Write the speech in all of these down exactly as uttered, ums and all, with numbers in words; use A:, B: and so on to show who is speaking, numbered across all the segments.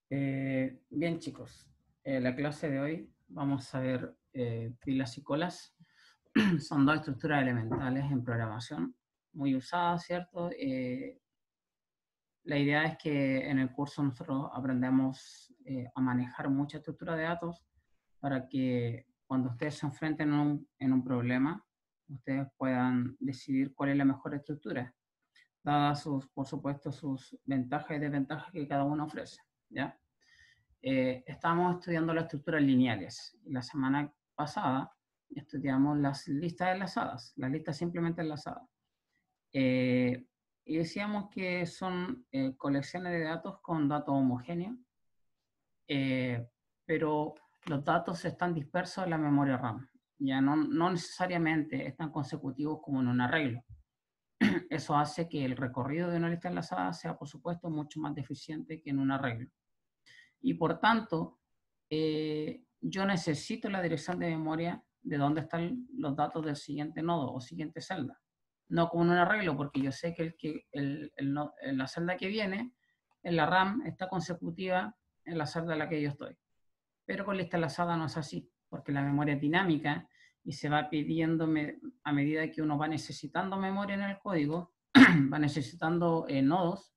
A: Eh, bien, chicos, en la clase de hoy vamos a ver eh, pilas y colas. Son dos estructuras elementales en programación, muy usadas, ¿cierto? Eh, la idea es que en el curso nosotros aprendamos eh, a manejar mucha estructura de datos para que cuando ustedes se enfrenten a un, en un problema, ustedes puedan decidir cuál es la mejor estructura, dadas sus, por supuesto, sus ventajas y desventajas que cada uno ofrece, ¿ya? Eh, estamos estudiando las estructuras lineales. La semana pasada estudiamos las listas enlazadas, las listas simplemente enlazadas. Eh, y decíamos que son eh, colecciones de datos con datos homogéneos, eh, pero los datos están dispersos en la memoria RAM. Ya no, no necesariamente están consecutivos como en un arreglo. Eso hace que el recorrido de una lista enlazada sea, por supuesto, mucho más deficiente que en un arreglo. Y por tanto, eh, yo necesito la dirección de memoria de dónde están los datos del siguiente nodo o siguiente celda. No como en un arreglo, porque yo sé que, el, que el, el, el, la celda que viene en la RAM está consecutiva en la celda en la que yo estoy. Pero con lista enlazada no es así, porque la memoria es dinámica y se va pidiendo me, a medida que uno va necesitando memoria en el código, va necesitando eh, nodos,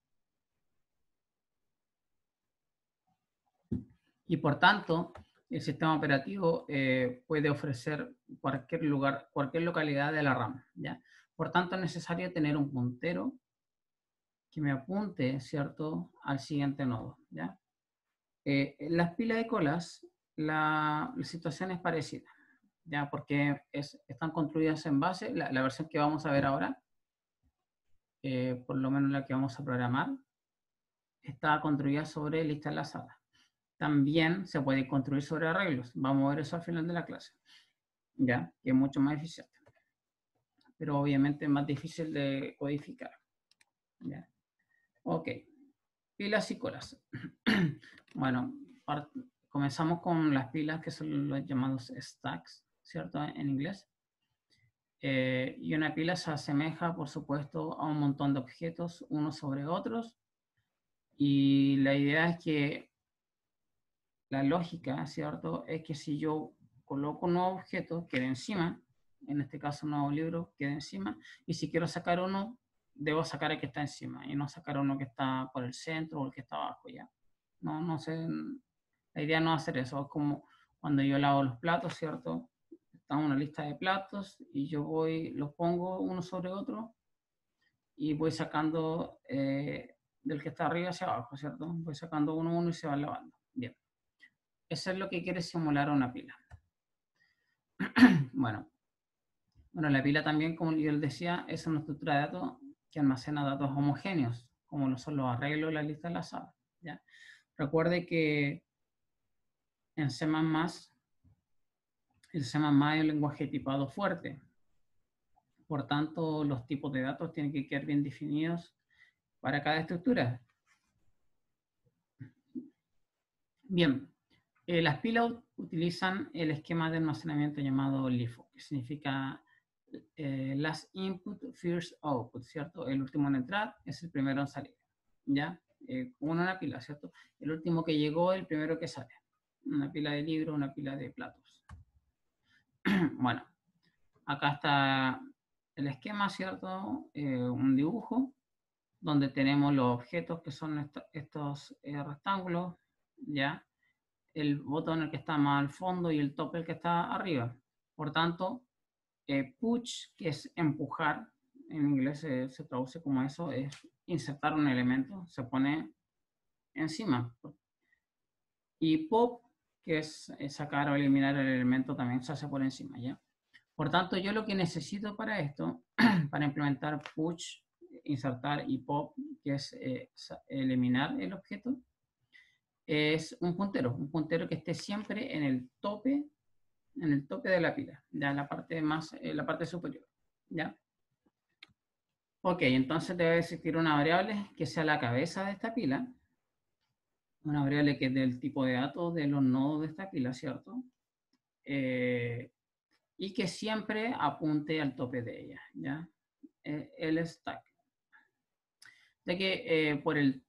A: y por tanto el sistema operativo eh, puede ofrecer cualquier lugar, cualquier localidad de la RAM, ¿ya? Por tanto es necesario tener un puntero que me apunte, ¿cierto?, al siguiente nodo, ¿ya? Eh, en las pilas de colas la, la situación es parecida, ¿ya? Porque es, están construidas en base, la, la versión que vamos a ver ahora, eh, por lo menos la que vamos a programar, está construida sobre lista enlazada. También se puede construir sobre arreglos. Vamos a ver eso al final de la clase, ¿ya? Que es mucho más eficiente. Pero obviamente es más difícil de codificar, ¿ya? Ok. Pilas y colas. Bueno, comenzamos con las pilas, que son los llamados stacks, ¿cierto? En inglés. Eh, y una pila se asemeja, por supuesto, a un montón de objetos unos sobre otros. Y la idea es que la lógica, ¿cierto?, es que si yo coloco un nuevo objeto, quede encima, en este caso un nuevo libro, quede encima, y si quiero sacar uno, debo sacar el que está encima, y no sacar uno que está por el centro o el que está abajo, ¿ya? No, no sé, la idea no es hacer eso, es como cuando yo lavo los platos, ¿cierto? Está una lista de platos, y yo voy, los pongo uno sobre otro, y voy sacando eh, del que está arriba hacia abajo, ¿cierto? Voy sacando uno a uno y se van lavando. Bien. Eso es lo que quiere simular una pila. bueno, bueno, la pila también, como yo les decía, es una estructura de datos que almacena datos homogéneos, como lo son los arreglos y las listas enlazadas, ¿ya? Recuerde que en C++, el C++ es un lenguaje tipado fuerte. Por tanto, los tipos de datos tienen que quedar bien definidos para cada estructura. Bien, eh, las pilas utilizan el esquema de almacenamiento llamado LIFO, que significa eh, last input, first output, ¿cierto? El último en entrar es el primero en salir, ¿ya? Eh, como una pila, ¿cierto? El último que llegó, el primero que sale. Una pila de libros, una pila de platos. bueno, acá está el esquema, ¿cierto? Eh, un dibujo donde tenemos los objetos que son estos, estos eh, rectángulos, ¿ya? El botón el que está más al fondo y el top el que está arriba. Por tanto, eh, push, que es empujar, en inglés eh, se traduce como eso, es insertar un elemento, se pone encima. Y pop, que es, es sacar o eliminar el elemento, también se hace por encima, ¿ya? Por tanto, yo lo que necesito para esto, para implementar push, insertar y pop, que es eh, eliminar el objeto, es un puntero, un puntero que esté siempre en el tope, en el tope de la pila, ya en la parte más, en la parte superior, ¿ya? Ok, entonces debe existir una variable que sea la cabeza de esta pila, una variable que es del tipo de datos de los nodos de esta pila, ¿cierto? Eh, y que siempre apunte al tope de ella, ¿ya? Eh, el stack. De que eh, por el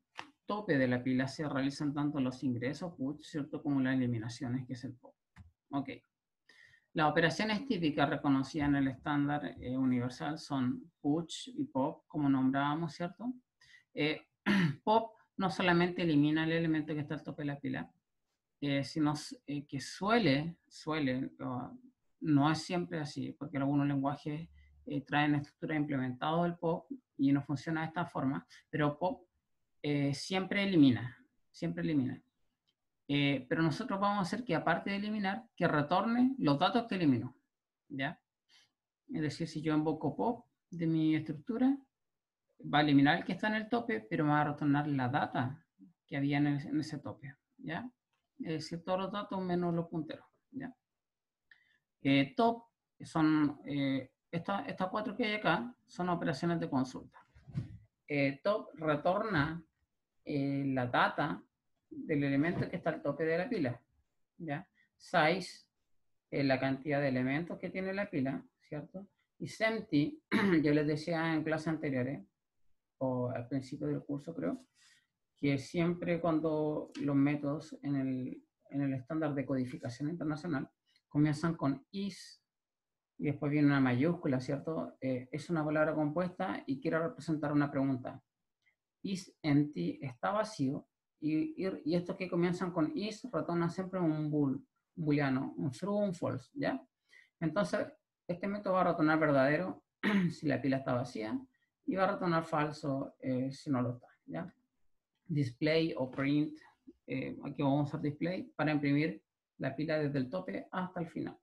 A: tope de la pila se realizan tanto los ingresos, push, ¿cierto? Como las eliminaciones, que es el pop. Ok. Las operaciones típicas reconocidas en el estándar eh, universal son push y pop, como nombrábamos, ¿cierto? Eh, pop no solamente elimina el elemento que está al tope de la pila, eh, sino eh, que suele, suele, uh, no es siempre así, porque algunos lenguajes eh, traen estructura implementado del pop y no funciona de esta forma, pero pop eh, siempre elimina, siempre elimina. Eh, pero nosotros vamos a hacer que, aparte de eliminar, que retorne los datos que eliminó, ¿ya? Es decir, si yo invoco pop de mi estructura, va a eliminar el que está en el tope, pero me va a retornar la data que había en, el, en ese tope, ¿ya? Es decir, todos los datos menos los punteros, ¿ya? Eh, top son, eh, estas esta cuatro que hay acá, son operaciones de consulta. Eh, top retorna eh, la data del elemento que está al tope de la pila, ¿ya? Size, eh, la cantidad de elementos que tiene la pila, ¿cierto? Y empty, yo les decía en clases anteriores, o al principio del curso creo, que siempre cuando los métodos en el, en el estándar de codificación internacional comienzan con is y después viene una mayúscula, ¿cierto? Eh, es una palabra compuesta y quiero representar una pregunta. Is empty está vacío y, y, y estos que comienzan con is retornan siempre un bool, un booleano, un true o un false, ¿ya? Entonces, este método va a retornar verdadero si la pila está vacía y va a retornar falso eh, si no lo está, ¿ya? Display o print, eh, aquí vamos a usar display para imprimir la pila desde el tope hasta el final.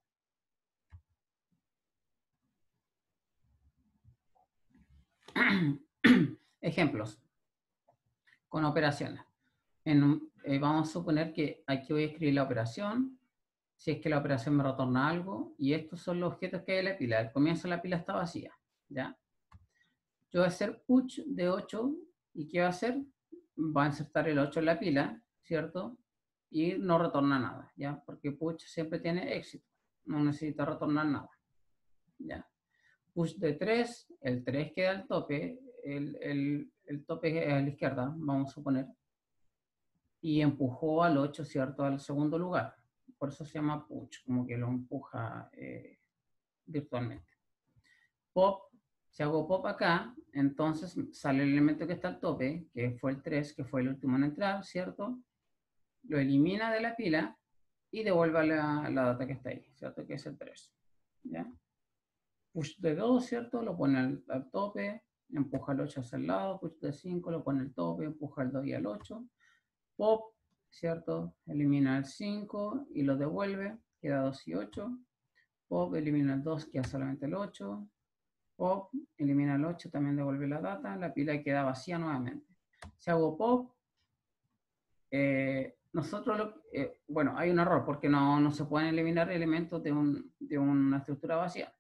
A: Ejemplos con operaciones. En, eh, vamos a suponer que aquí voy a escribir la operación, si es que la operación me retorna algo, y estos son los objetos que hay en la pila. Al comienzo la pila está vacía, ¿ya? Yo voy a hacer push de ocho, y ¿qué va a hacer? Va a insertar el ocho en la pila, ¿cierto? Y no retorna nada, ¿ya? Porque push siempre tiene éxito, no necesita retornar nada, ¿ya? Push de tres, el tres queda al tope, el, el, el tope es a la izquierda, vamos a suponer, y empujó al ocho, ¿cierto? Al segundo lugar. Por eso se llama push, como que lo empuja eh, virtualmente. Pop, si hago pop acá, entonces sale el elemento que está al tope, que fue el tres, que fue el último en entrar, ¿cierto? Lo elimina de la pila y devuelve la, la data que está ahí, ¿cierto? Que es el tres, ¿ya? Push de dos, ¿cierto? Lo pone al, al tope, empuja el ocho hacia el lado, push de cinco, lo pone al tope, empuja el dos y al ocho. Pop, ¿cierto? Elimina el cinco y lo devuelve, queda dos y ocho. Pop, elimina el dos, queda solamente el ocho. Pop, elimina el ocho, también devuelve la data, la pila queda vacía nuevamente. Si hago pop, eh, nosotros, lo, eh, bueno, hay un error porque no, no se pueden eliminar elementos de, un, de una estructura vacía.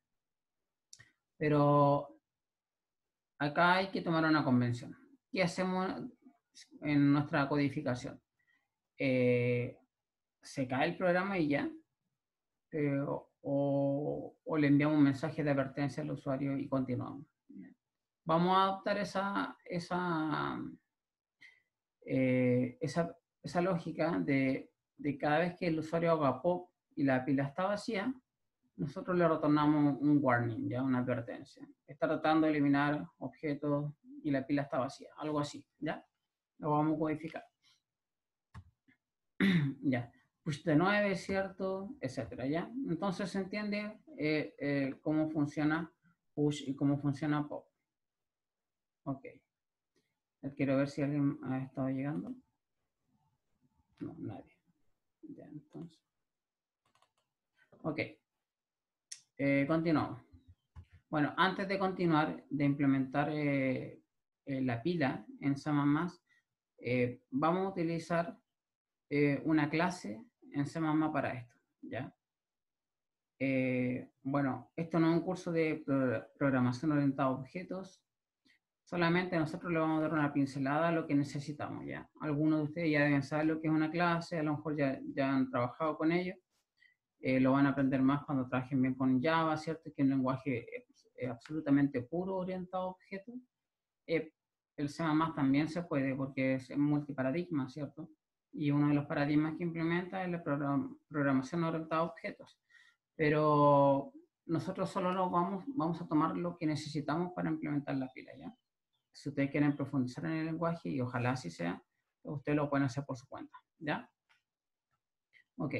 A: Pero acá hay que tomar una convención. ¿Qué hacemos en nuestra codificación? Eh, se cae el programa y ya, eh, o, o le enviamos un mensaje de advertencia al usuario y continuamos. Vamos a adoptar esa, esa, eh, esa, esa lógica de, de cada vez que el usuario haga pop y la pila está vacía, nosotros le retornamos un warning, ya una advertencia. Está tratando de eliminar objetos y la pila está vacía, algo así, ¿ya? Lo vamos a codificar. Ya. Push de nueve, ¿cierto? Etcétera, ¿ya? Entonces se entiende eh, eh, cómo funciona push y cómo funciona pop. Ok. Quiero ver si alguien ha estado llegando. No, nadie. Ya, entonces. Ok. Eh, continuamos. Bueno, antes de continuar, de implementar eh, eh, la pila en C más más, eh, vamos a utilizar eh, una clase en C más más para esto, ¿ya? Eh, bueno, esto no es un curso de programación orientada a objetos, solamente nosotros le vamos a dar una pincelada a lo que necesitamos, ¿ya? Algunos de ustedes ya deben saber lo que es una clase, a lo mejor ya, ya han trabajado con ello, eh, lo van a aprender más cuando trabajen bien con Java, ¿cierto? Que es un lenguaje eh, absolutamente puro orientado a objetos. Eh, el C más más también se puede porque es multiparadigma, ¿cierto? Y uno de los paradigmas que implementa es la program programación orientada a objetos. Pero nosotros solo nos vamos, vamos a tomar lo que necesitamos para implementar la pila, ¿ya? Si ustedes quieren profundizar en el lenguaje, y ojalá así sea, ustedes lo pueden hacer por su cuenta, ¿ya? Ok.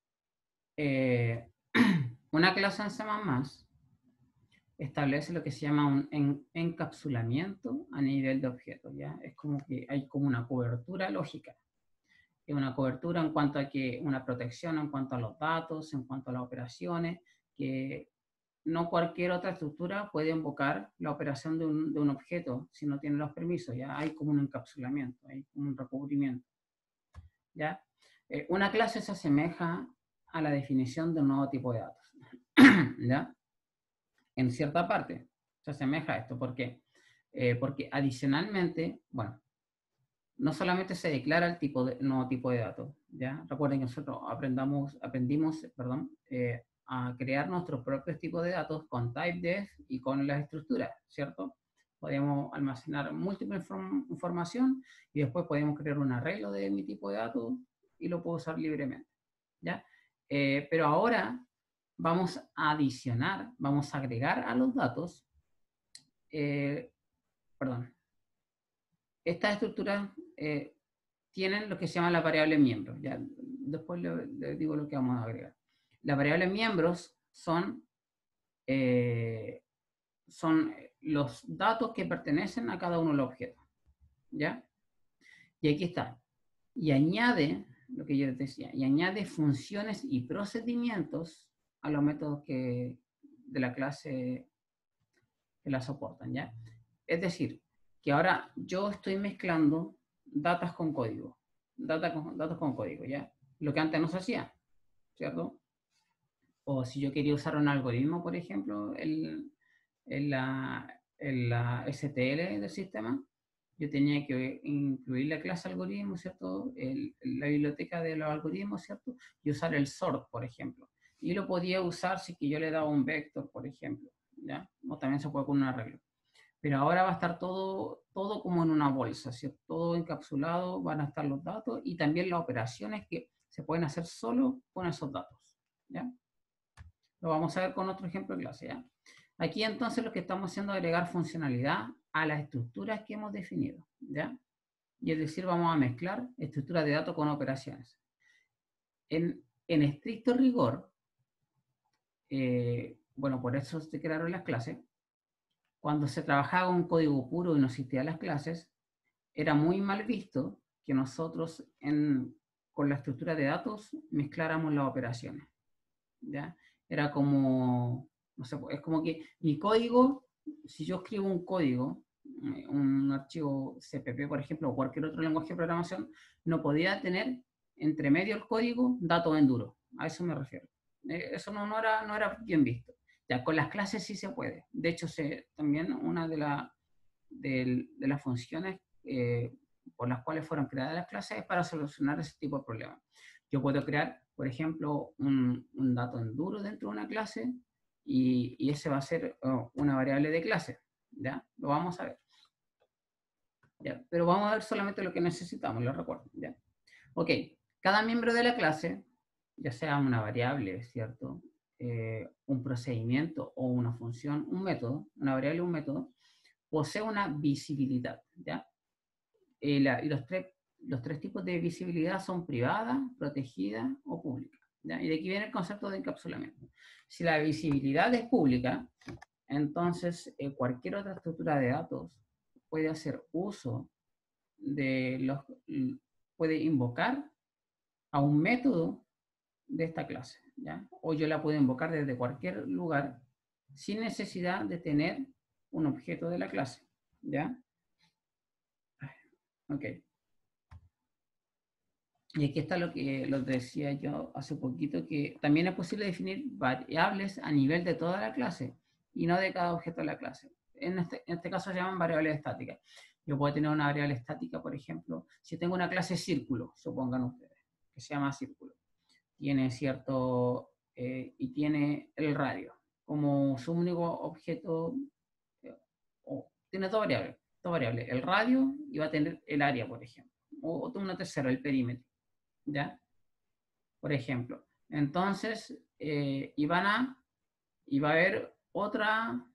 A: Eh, una clase en C más más establece lo que se llama un en, encapsulamiento a nivel de objetos, ¿ya? Es como que hay como una cobertura lógica. Es una cobertura en cuanto a que una protección en cuanto a los datos, en cuanto a las operaciones, que no cualquier otra estructura puede invocar la operación de un, de un objeto si no tiene los permisos, ya hay como un encapsulamiento, hay como un recubrimiento, ¿ya? Eh, una clase se asemeja a la definición de un nuevo tipo de datos, ¿ya? En cierta parte se asemeja a esto, ¿por qué? Eh, porque adicionalmente, bueno, no solamente se declara el tipo de, nuevo tipo de datos, ¿ya? Recuerden que nosotros aprendamos, aprendimos perdón, eh, a crear nuestros propios tipos de datos con typedef y con las estructuras, ¿cierto? Podemos almacenar múltiple inform información y después podemos crear un arreglo de mi tipo de datos y lo puedo usar libremente, ¿ya? Eh, pero ahora vamos a adicionar, vamos a agregar a los datos, eh, perdón, estas estructuras eh, tienen lo que se llama la variable miembros. Ya, después le, le digo lo que vamos a agregar. Las variables miembros son, eh, son los datos que pertenecen a cada uno de los objetos. ¿Ya? Y aquí está. Y añade, lo que yo les decía, y añade funciones y procedimientos a los métodos que, de la clase que la soportan. ¿Ya? Es decir, que ahora yo estoy mezclando datos con código. Data con, datos con código, ¿ya? Lo que antes no se hacía, ¿cierto? O si yo quería usar un algoritmo, por ejemplo, en, en, la, en la S T L del sistema, yo tenía que incluir la clase algoritmo, ¿cierto? El, la biblioteca de los algoritmos, ¿cierto? Y usar el sort, por ejemplo. Y lo podía usar si que yo le daba un vector, por ejemplo, ¿ya? O también se puede con un arreglo. Pero ahora va a estar todo, todo como en una bolsa, ¿cierto? Todo encapsulado, van a estar los datos y también las operaciones que se pueden hacer solo con esos datos, ¿ya? Lo vamos a ver con otro ejemplo de clase, ¿ya? Aquí entonces lo que estamos haciendo es agregar funcionalidad a las estructuras que hemos definido, ¿ya? Y es decir, vamos a mezclar estructuras de datos con operaciones. En, en estricto rigor, eh, bueno, por eso se crearon las clases. Cuando se trabajaba un código puro y no existían las clases, era muy mal visto que nosotros en, con la estructura de datos mezcláramos las operaciones, ¿ya? Era como, no sé, es como que mi código, si yo escribo un código, un archivo C P P, por ejemplo, o cualquier otro lenguaje de programación, no podía tener entre medio el código datos en duro. A eso me refiero. Eso no, no, era, no era bien visto. Ya con las clases sí se puede. De hecho, se, también una de, la, de, de las funciones eh, por las cuales fueron creadas las clases es para solucionar ese tipo de problemas. Yo puedo crear, por ejemplo, un, un dato en duro dentro de una clase y, y ese va a ser oh, una variable de clase. ¿Ya? Lo vamos a ver. ¿Ya? Pero vamos a ver solamente lo que necesitamos, lo recuerdo. ¿Ya? Ok, cada miembro de la clase, ya sea una variable, ¿cierto? Eh, un procedimiento o una función, un método, una variable o un método, posee una visibilidad, ¿ya? Eh, la, y los tres, los tres tipos de visibilidad son privada, protegida o pública, ¿ya? Y de aquí viene el concepto de encapsulamiento. Si la visibilidad es pública, entonces eh, cualquier otra estructura de datos puede hacer uso de los, puede invocar a un método de esta clase, ¿ya? O yo la puedo invocar desde cualquier lugar sin necesidad de tener un objeto de la clase, ¿ya? Ok. Y aquí está lo que los decía yo hace poquito, que también es posible definir variables a nivel de toda la clase y no de cada objeto de la clase. En este, en este caso se llaman variables estáticas. Yo puedo tener una variable estática, por ejemplo, si tengo una clase círculo, supongan ustedes, que se llama círculo. Tiene cierto, eh, y tiene el radio como su único objeto, eh, o tiene dos variables. dos variables, el radio y va a tener el área, por ejemplo. O una tercera, el perímetro, ¿ya? Por ejemplo. Entonces, eh, y van a, y va a haber otra,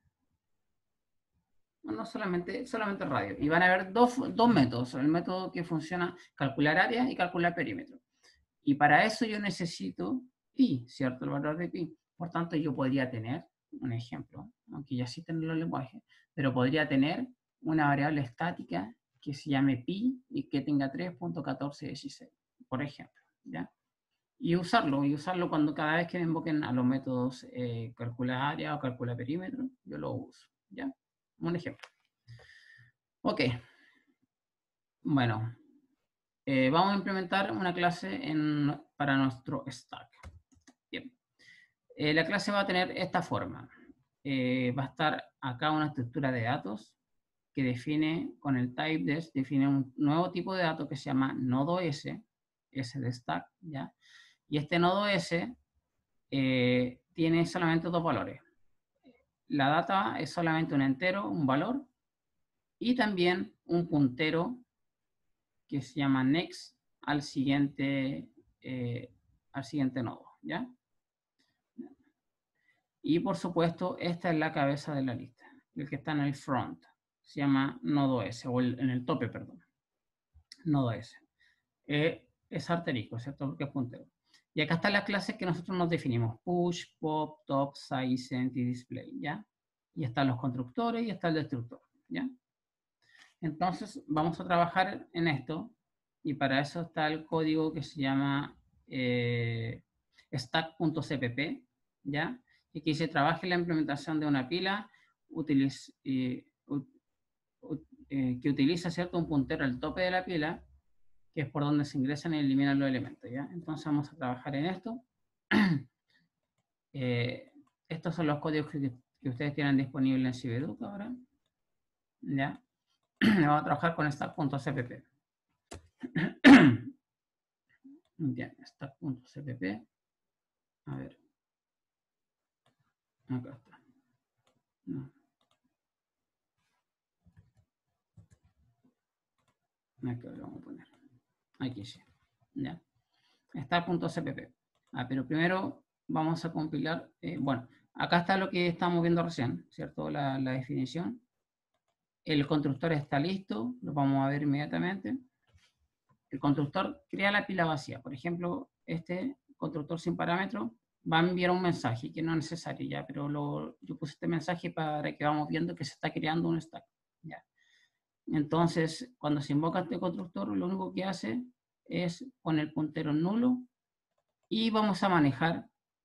A: no solamente, solamente radio, y van a haber dos, dos métodos, el método que funciona, calcular área y calcular perímetro. Y para eso yo necesito pi, ¿cierto? El valor de pi. Por tanto, yo podría tener, un ejemplo, aunque ya existen los lenguajes, pero podría tener una variable estática que se llame pi y que tenga tres punto catorce dieciséis, por ejemplo, ¿ya? Y usarlo, y usarlo cuando cada vez que me invoquen a los métodos eh, calcula área o calcula perímetro, yo lo uso, ¿ya? Un ejemplo. Ok. Bueno, eh, vamos a implementar una clase en, para nuestro stack. Bien. Eh, la clase va a tener esta forma. Eh, va a estar acá una estructura de datos que define, con el type-def, define un nuevo tipo de dato que se llama nodo S, S de stack, ¿ya? Y este nodo S eh, tiene solamente dos valores. La data es solamente un entero, un valor, y también un puntero que se llama next al siguiente, eh, al siguiente nodo, ¿ya? Y por supuesto, esta es la cabeza de la lista, el que está en el front, se llama nodo S, o el, en el tope, perdón, nodo S. Eh, es arterico, ¿cierto? Porque es puntero. Y acá están las clases que nosotros nos definimos, push, pop, top, size, send y display, ¿ya? Y están los constructores y está el destructor, ¿ya? Entonces, vamos a trabajar en esto, y para eso está el código que se llama eh, stack.cpp, ¿ya? Y que dice, trabaje la implementación de una pila utiliz, eh, ut, ut, eh, que utiliza, ¿cierto?, un puntero al tope de la pila, que es por donde se ingresan y eliminan los elementos, ¿ya? Entonces vamos a trabajar en esto. eh, estos son los códigos que, que ustedes tienen disponibles en Cibeduc ahora, ¿ya? Vamos a trabajar con stack.cpp. Bien, stack.cpp. A ver. Acá está. No. Acá lo vamos a poner. Aquí sí. Ya. Stack.cpp. Ah, pero primero vamos a compilar. Eh, bueno, acá está lo que estamos viendo recién, ¿cierto? La, la definición. El constructor está listo. Lo vamos a ver inmediatamente. El constructor crea la pila vacía. Por ejemplo, este constructor sin parámetro va a enviar un mensaje que no es necesario ya, pero lo, yo puse este mensaje para que vamos viendo que se está creando un stack. Ya. Entonces, cuando se invoca este constructor, lo único que hace es poner el puntero nulo y vamos a manejar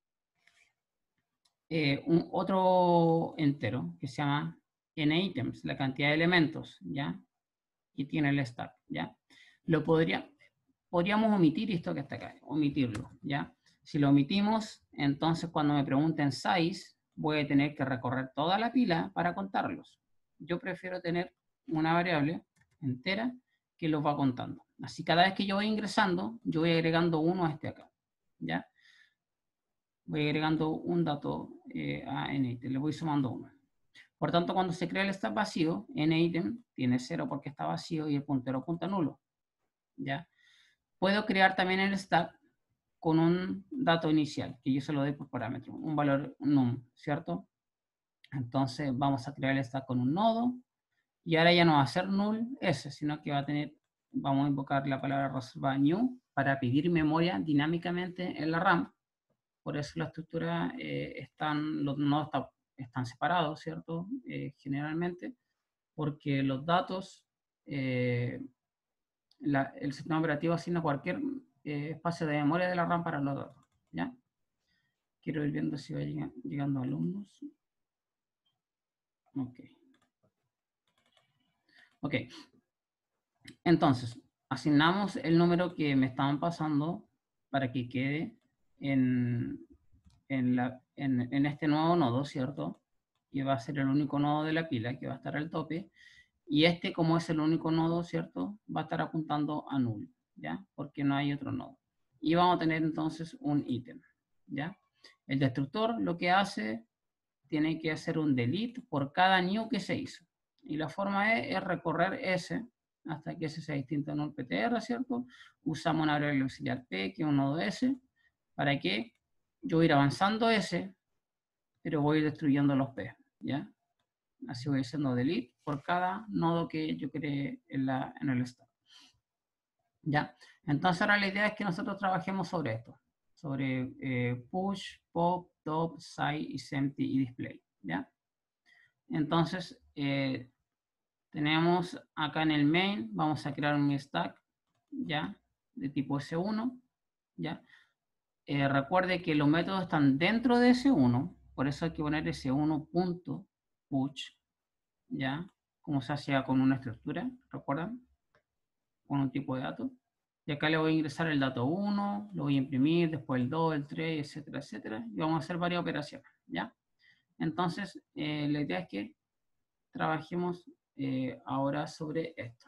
A: eh, un otro entero que se llama nItems, la cantidad de elementos, ¿ya? Y tiene el stack, ¿ya? Lo podría, podríamos omitir esto que está acá, omitirlo, ¿ya? Si lo omitimos, entonces cuando me pregunten size, voy a tener que recorrer toda la pila para contarlos. Yo prefiero tener una variable entera que los va contando. Así cada vez que yo voy ingresando, yo voy agregando uno a este acá, ¿ya? Voy agregando un dato eh, a nItem, le voy sumando uno. Por tanto, cuando se crea el stack vacío, nItem tiene cero porque está vacío y el puntero apunta nulo, ¿ya? Puedo crear también el stack con un dato inicial, que yo se lo doy por parámetro, un valor num, ¿cierto? Entonces vamos a crear el stack con un nodo, y ahora ya no va a ser null s, sino que va a tener, vamos a invocar la palabra reserva new para pedir memoria dinámicamente en la RAM. Por eso la estructura eh, están, los nodos está, están separados, ¿cierto? Eh, generalmente, porque los datos, eh, la, el sistema operativo asigna cualquier eh, espacio de memoria de la RAM para los datos, ¿ya? Quiero ir viendo si va llegando alumnos. Ok. Ok. Entonces, asignamos el número que me estaban pasando para que quede en, en, la, en, en este nuevo nodo, ¿cierto? Que va a ser el único nodo de la pila, que va a estar al tope. Y este, como es el único nodo, ¿cierto? Va a estar apuntando a null, ¿ya? Porque no hay otro nodo. Y vamos a tener entonces un ítem, ¿ya? El destructor lo que hace, tiene que hacer un delete por cada new que se hizo. Y la forma es, es recorrer S hasta que S sea distinto a null P T R, ¿cierto? Usamos una variable auxiliar P, que es un nodo S, para que yo voy a ir avanzando S, pero voy destruyendo los P, ¿ya? Así voy haciendo delete por cada nodo que yo creé en, la, en el stack. ¿Ya? Entonces ahora la idea es que nosotros trabajemos sobre esto, sobre eh, push, pop, top, side, empty y display, ¿ya? Entonces, eh, tenemos acá en el main, vamos a crear un stack, ¿ya? De tipo ese uno, ¿ya? Eh, recuerde que los métodos están dentro de ese uno, por eso hay que poner ese uno.push, ¿ya? Como se hacía con una estructura, ¿recuerdan? Con un tipo de dato. Y acá le voy a ingresar el dato uno, lo voy a imprimir, después el dos, el tres, etcétera, etcétera. Y vamos a hacer varias operaciones, ¿ya? Entonces, eh, la idea es que trabajemos eh, ahora sobre esto.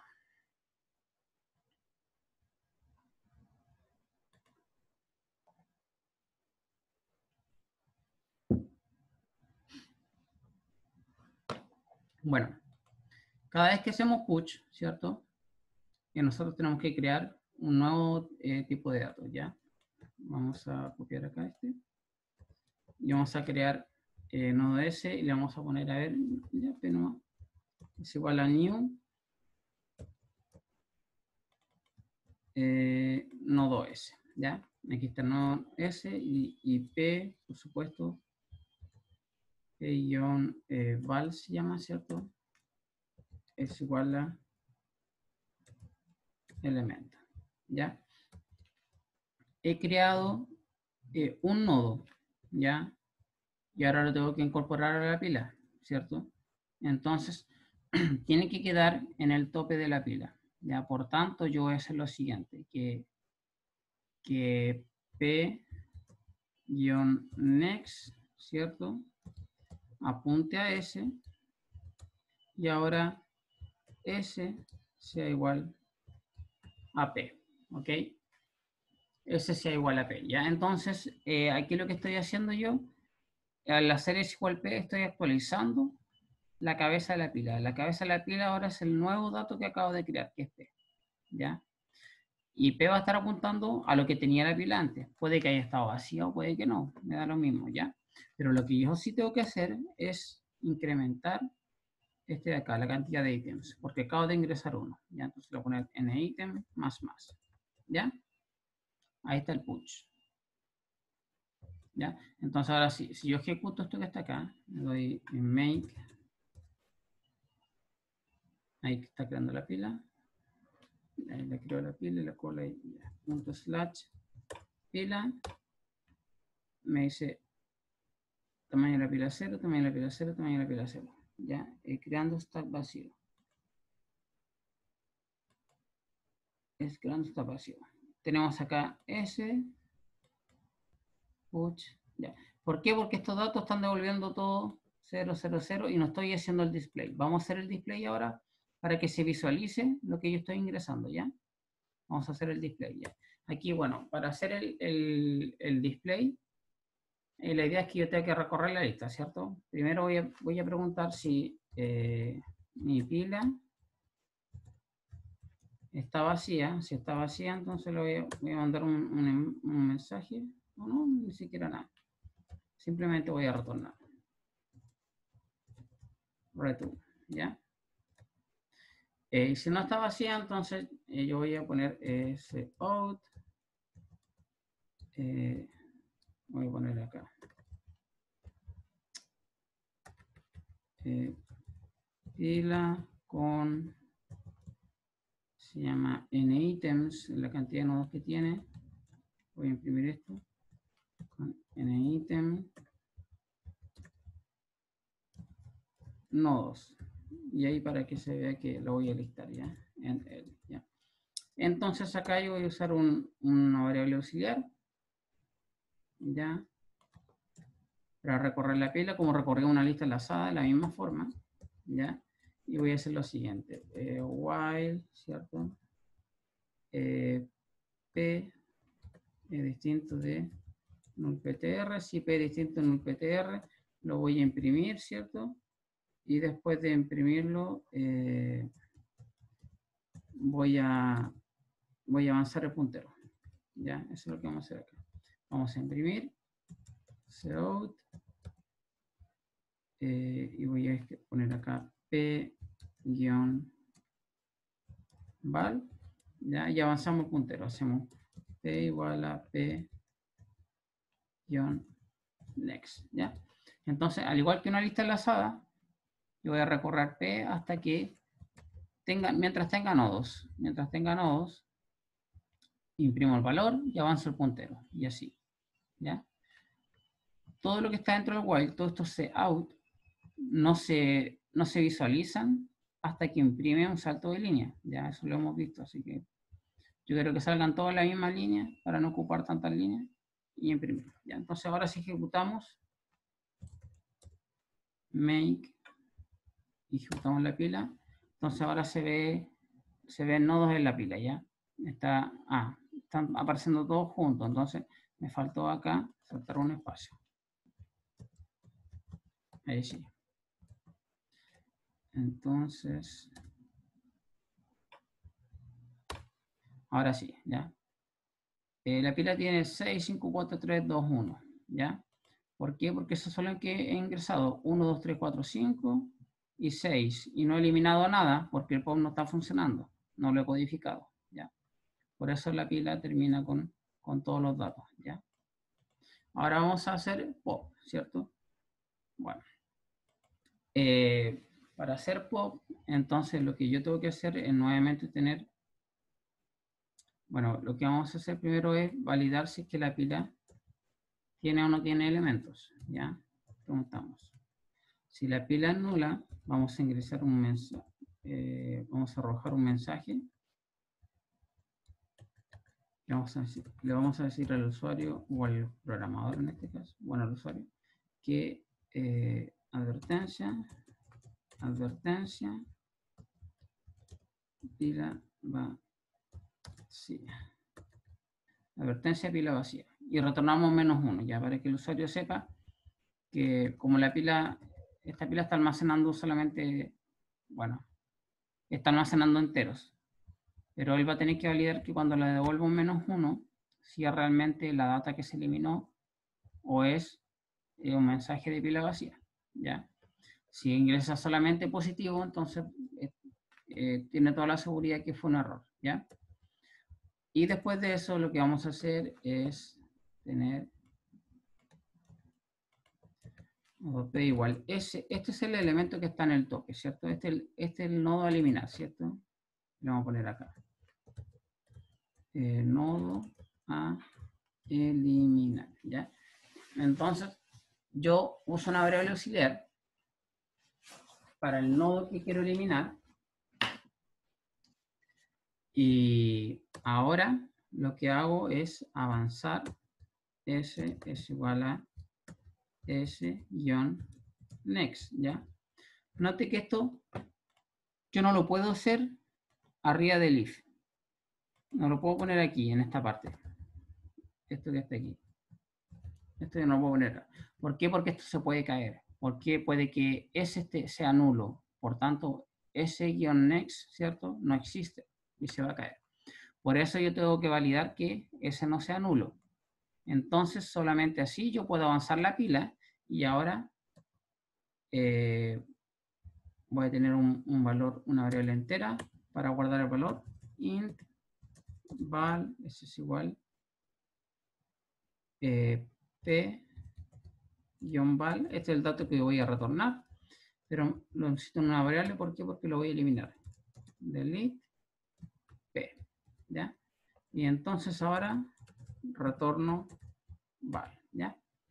A: Bueno, cada vez que hacemos push, ¿cierto? Que nosotros tenemos que crear un nuevo eh, tipo de datos, ¿ya? Vamos a copiar acá este. Y vamos a crear eh, nodo S y le vamos a poner, a ver, ya, pero es igual a new eh, nodo S, ¿ya? Aquí está el nodo S y, y P, por supuesto, P-val se llama, ¿cierto? Es igual a elemento, ¿ya? He creado eh, un nodo, ¿ya? Y ahora lo tengo que incorporar a la pila, ¿cierto? Entonces, tiene que quedar en el tope de la pila, ¿ya? Por tanto, yo voy a hacer lo siguiente, que, que P-next, ¿cierto? Apunte a S, y ahora S sea igual a P, ¿ok? S sea igual a P, ¿ya? Entonces, eh, aquí lo que estoy haciendo yo, al hacer S igual P, estoy actualizando la cabeza de la pila. La cabeza de la pila ahora es el nuevo dato que acabo de crear, que es P, ¿ya? Y P va a estar apuntando a lo que tenía la pila antes. Puede que haya estado vacía o puede que no, me da lo mismo, ¿ya? Pero lo que yo sí tengo que hacer es incrementar este de acá, la cantidad de ítems, porque acabo de ingresar uno, ¿ya? Entonces lo voy a poner en ítem más más, ¿ya? Ahí está el push, ¿ya? Entonces ahora sí, si yo ejecuto esto que está acá, le doy en make, ahí está creando la pila, ahí le creo la pila y la cola y ya, punto slash pila, me dice tamaño de la pila cero, tamaño de la pila cero, tamaño de la pila cero, ya, eh, creando stack vacío, es creando stack vacío. Tenemos acá S, push, ya. ¿Por qué? Porque estos datos están devolviendo todo cero, cero, cero y no estoy haciendo el display. Vamos a hacer el display ahora para que se visualice lo que yo estoy ingresando, ¿ya? Vamos a hacer el display, ¿ya? Aquí, bueno, para hacer el, el, el display, eh, la idea es que yo tenga que recorrer la lista, ¿cierto? Primero voy a, voy a preguntar si eh, mi pila está vacía. Si está vacía, entonces le voy a, voy a mandar un, un, un mensaje. No, no, ni siquiera nada. Simplemente voy a retornar. Return, ¿ya? Eh, si no está vacía, entonces eh, yo voy a poner ese out. Eh, voy a poner acá. Eh, pila con, se llama nItems, la cantidad de nodos que tiene. Voy a imprimir esto. Con nItem nodos. Y ahí para que se vea que lo voy a listar ya. En el, ya. Entonces acá yo voy a usar un, una variable auxiliar. Ya. Para recorrer la pila, como recorrí una lista enlazada de la misma forma. Ya. Y voy a hacer lo siguiente. Eh, while, ¿cierto? Eh, P es distinto de null P T R. Si P es distinto de null P T R, lo voy a imprimir, ¿cierto? y después de imprimirlo, eh, voy a voy a avanzar el puntero. Ya, eso es lo que vamos a hacer acá. Vamos a imprimir, cout, eh, y voy a poner acá p-val, ya, y avanzamos el puntero. Hacemos p igual a p-next, ya. Entonces, al igual que una lista enlazada, yo voy a recorrer p hasta que tenga, mientras tenga nodos, mientras tenga nodos, imprimo el valor y avanzo el puntero, y así, ¿ya? Todo lo que está dentro del while, todo esto se out, no se, no se visualizan hasta que imprime un salto de línea, ya eso lo hemos visto, así que yo quiero que salgan todas la misma línea para no ocupar tantas líneas y imprimir, ya. Entonces ahora si ejecutamos make y ejecutamos la pila, entonces ahora se ve se ven nodos en la pila, ya está, ah, están apareciendo todos juntos, entonces me faltó acá saltar un espacio, ahí sí. Entonces, ahora sí, ya. Eh, la pila tiene seis, cinco, cuatro, tres, dos, uno, ¿ya? ¿Por qué? Porque eso solo que he ingresado uno, dos, tres, cuatro, cinco y seis, y no he eliminado nada porque el pop no está funcionando, no lo he codificado, ¿ya? Por eso la pila termina con, con todos los datos, ¿ya? Ahora vamos a hacer pop, ¿cierto? Bueno. Eh, para hacer pop, entonces lo que yo tengo que hacer es nuevamente tener, bueno, lo que vamos a hacer primero es validar si es que la pila tiene o no tiene elementos, ¿ya? Preguntamos. Si la pila es nula, vamos a ingresar un mensaje, eh, vamos a arrojar un mensaje. Le vamos, a decir, le vamos a decir al usuario, o al programador en este caso, bueno, al usuario, que eh, advertencia, advertencia, pila vacía. Advertencia, pila vacía. Y retornamos menos uno, ya para que el usuario sepa que como la pila, esta pila está almacenando solamente, bueno, está almacenando enteros. Pero él va a tener que validar que cuando le devuelva un menos uno, si es realmente la data que se eliminó o es eh, un mensaje de pila vacía, ¿ya? Si ingresa solamente positivo, entonces eh, eh, tiene toda la seguridad que fue un error, ¿ya? Y después de eso lo que vamos a hacer es tener p igual. Ese, este es el elemento que está en el tope, ¿cierto? Este, este es el nodo a eliminar, ¿cierto? Lo vamos a poner acá. Eh, nodo a eliminar, ¿ya? Entonces, yo uso una variable auxiliar para el nodo que quiero eliminar. Y ahora lo que hago es avanzar s es igual a s-next, ¿ya? Note que esto yo no lo puedo hacer arriba del if. No lo puedo poner aquí, en esta parte. Esto que está aquí. Esto yo no lo puedo poner acá. ¿Por qué? Porque esto se puede caer. ¿Por qué? Puede que ese este sea nulo. Por tanto, ese-next, ¿cierto? No existe y se va a caer. Por eso yo tengo que validar que ese no sea nulo. Entonces, solamente así yo puedo avanzar la pila y ahora eh, voy a tener un, un valor, una variable entera para guardar el valor. Int val, eso es igual, eh, p-val, este es el dato que voy a retornar, pero lo necesito en una variable, ¿por qué? Porque lo voy a eliminar. Delete p, ¿ya? Y entonces ahora retorno val, ¿ya?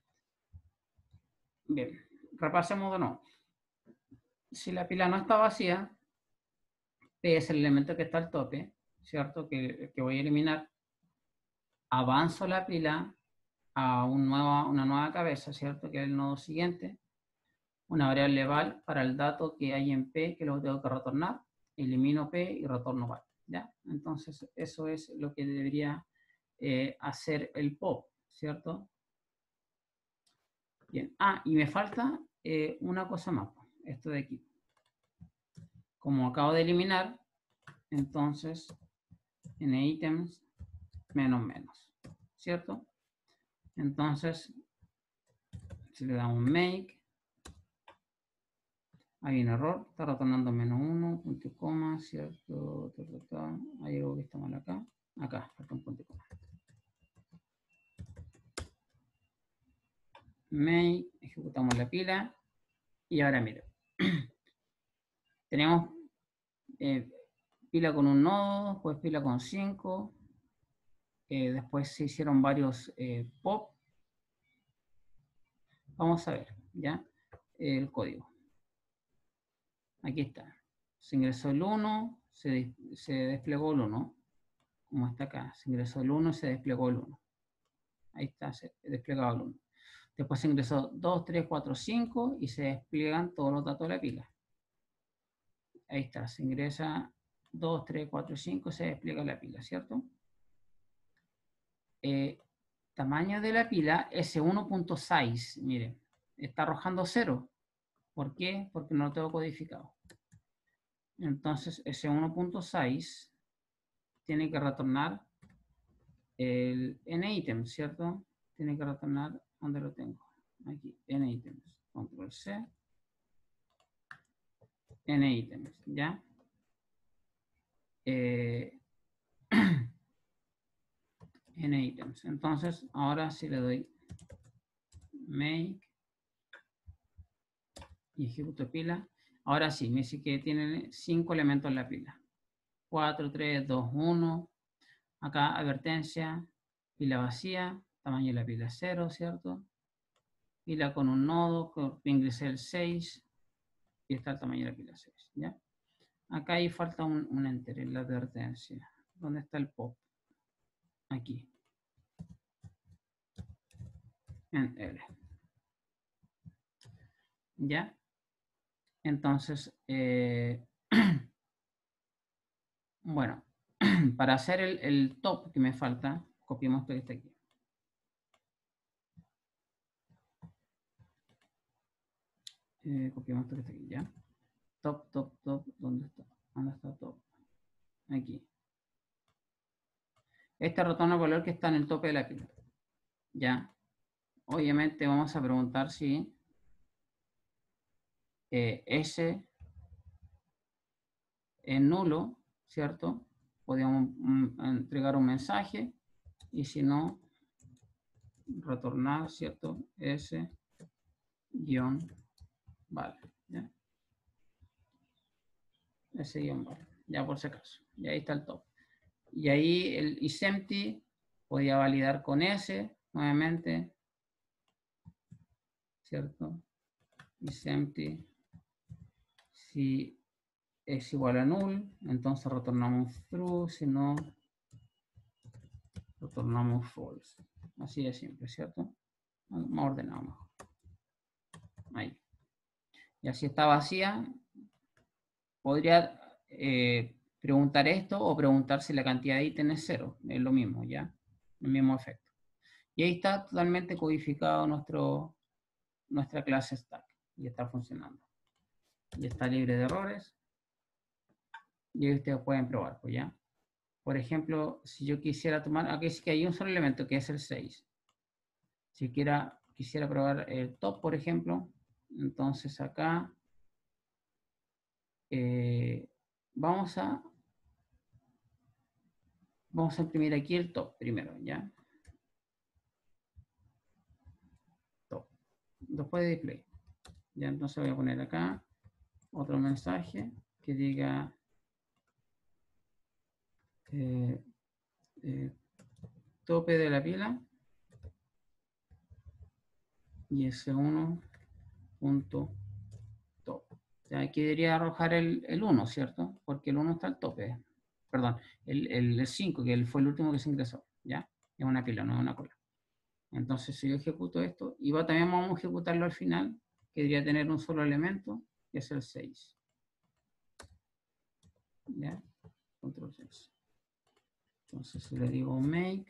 A: Bien, repasemos de nuevo. Si la pila no está vacía, P es el elemento que está al tope, ¿cierto? Que, que voy a eliminar. Avanzo la pila a un nueva, una nueva cabeza, ¿cierto? Que es el nodo siguiente. Una variable val para el dato que hay en P, que lo tengo que retornar. Elimino P y retorno val, ¿ya? Entonces, eso es lo que debería eh, hacer el pop, ¿cierto? Bien. Ah, y me falta eh, una cosa más. esto de aquí. Como acabo de eliminar, entonces en ítems menos menos, ¿cierto? Entonces, si le damos make, hay un error, está retornando menos uno, punto y coma, ¿cierto? Hay algo que está mal acá. Acá, falta un punto y coma. Make, ejecutamos la pila. Y ahora mira, tenemos eh, pila con un nodo, después pila con cinco, eh, después se hicieron varios eh, pop. Vamos a ver, ¿ya? El código. Aquí está. Se ingresó el uno, se, se desplegó el uno, como está acá. Se ingresó el uno, se desplegó el uno. Ahí está, se desplegado el uno. Después se ingresó dos, tres, cuatro, cinco y se despliegan todos los datos de la pila. Ahí está, se ingresa dos, tres, cuatro, cinco, se despliega la pila, ¿cierto? Eh, tamaño de la pila ese uno punto seis, miren, está arrojando cero. ¿Por qué? Porque no lo tengo codificado. Entonces ese uno punto seis tiene que retornar el n-item, ¿cierto? Tiene que retornar, ¿dónde lo tengo? Aquí, n-items, control C, n-items, ¿ya? Eh, n-items. Entonces, ahora si le doy make y ejecuto pila, ahora sí, me dice que tiene cinco elementos en la pila. cuatro, tres, dos, uno. Acá, advertencia, pila vacía, tamaño de la pila cero, ¿cierto? Pila con un nodo, que ingresé el seis, y está el tamaño de la pila seis, ¿ya? Acá ahí falta un, un enter en la advertencia. ¿Dónde está el pop? Aquí. En L. ¿Ya? Entonces, eh, bueno, para hacer el, el top que me falta, copiamos todo este aquí. Eh, copiamos todo este aquí, ¿ya? Top, top, top, ¿dónde está? ¿Dónde está top? Aquí. Este retorna el valor que está en el tope de la pila. ¿Ya? Obviamente vamos a preguntar si eh, S es nulo, ¿cierto? Podríamos mm, entregar un mensaje y si no, retornar, ¿cierto? S guión vale, ¿ya? S guión vale, ya por si acaso. Y ahí está el top. Y ahí el isempty podía validar con S nuevamente, ¿cierto? Isempty si es igual a null, entonces retornamos true, si no, retornamos false. Así de simple, ¿cierto? Más ordenado mejor. Ahí. Y así está vacía. Podría eh, preguntar esto o preguntar si la cantidad de ítems es cero. Es lo mismo, ¿ya? El mismo efecto. Y ahí está totalmente codificado nuestro, nuestra clase stack. Y está funcionando. Y está libre de errores. Y ahí ustedes pueden probar, pues, ¿ya? Por ejemplo, si yo quisiera tomar, aquí sí que hay un solo elemento que es el seis. Si quiera, quisiera probar el top, por ejemplo, entonces acá eh, vamos a vamos a imprimir aquí el top primero, ¿ya? Top. Después de display. Ya, entonces voy a poner acá otro mensaje que diga eh, eh, tope de la pila y ese uno punto top. Ya aquí debería arrojar el, el uno, ¿cierto? Porque el uno está al tope. Perdón, el, el cinco, que fue el último que se ingresó, ¿ya? Es una pila, no es una cola. Entonces, si yo ejecuto esto, y va, también vamos a ejecutarlo al final, que debería tener un solo elemento, que es el seis. ¿Ya? Control seis. Entonces, si le digo make,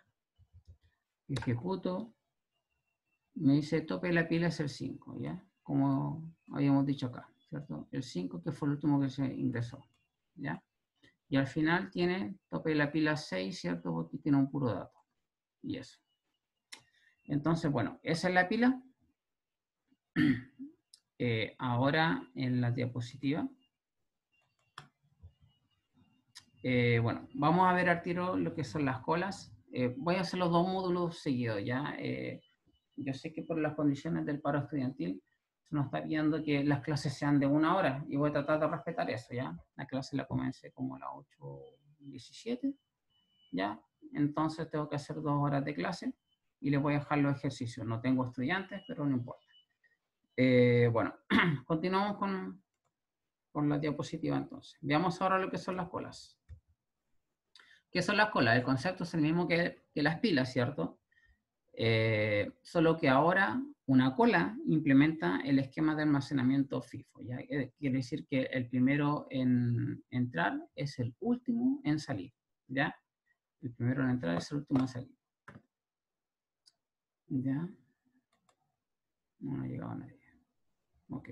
A: ejecuto, me dice tope de la pila es el cinco, ¿ya? como habíamos dicho acá, ¿cierto? El cinco, que fue el último que se ingresó, ¿ya? Y al final tiene tope de la pila seis, ¿cierto? Porque tiene un puro dato. Y eso. Entonces, bueno, esa es la pila. Eh, ahora en la diapositiva. Eh, bueno, vamos a ver al tiro lo que son las colas. Eh, voy a hacer los dos módulos seguidos, ¿ya? Eh, yo sé que por las condiciones del paro estudiantil se nos está pidiendo que las clases sean de una hora y voy a tratar de respetar eso, ¿ya? La clase la comencé como a las ocho diecisiete, ¿ya? Entonces tengo que hacer dos horas de clase y les voy a dejar los ejercicios. No tengo estudiantes, pero no importa. Eh, bueno, continuamos con, con la diapositiva entonces. Veamos ahora lo que son las colas. ¿Qué son las colas? El concepto es el mismo que, que las pilas, ¿cierto? Eh, solo que ahora una cola implementa el esquema de almacenamiento FIFO, ¿ya? Quiere decir que el primero en entrar es el último en salir, ¿ya? El primero en entrar es el último en salir. ¿Ya? No ha llegado nadie. Ok.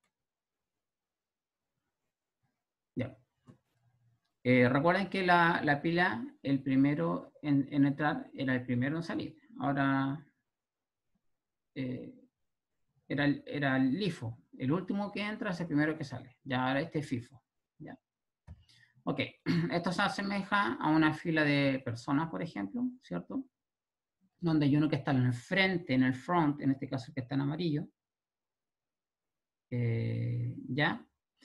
A: Ya. Eh, recuerden que la, la pila, el primero en, en entrar era el primero en salir. Ahora eh, era, el, era el LIFO. El último que entra es el primero que sale. Ya ahora este es FIFO. ¿Ya? Ok. Esto se asemeja a una fila de personas, por ejemplo, ¿cierto? Donde hay uno que está en el frente, en el front, en este caso que está en amarillo. Eh, ¿Ya?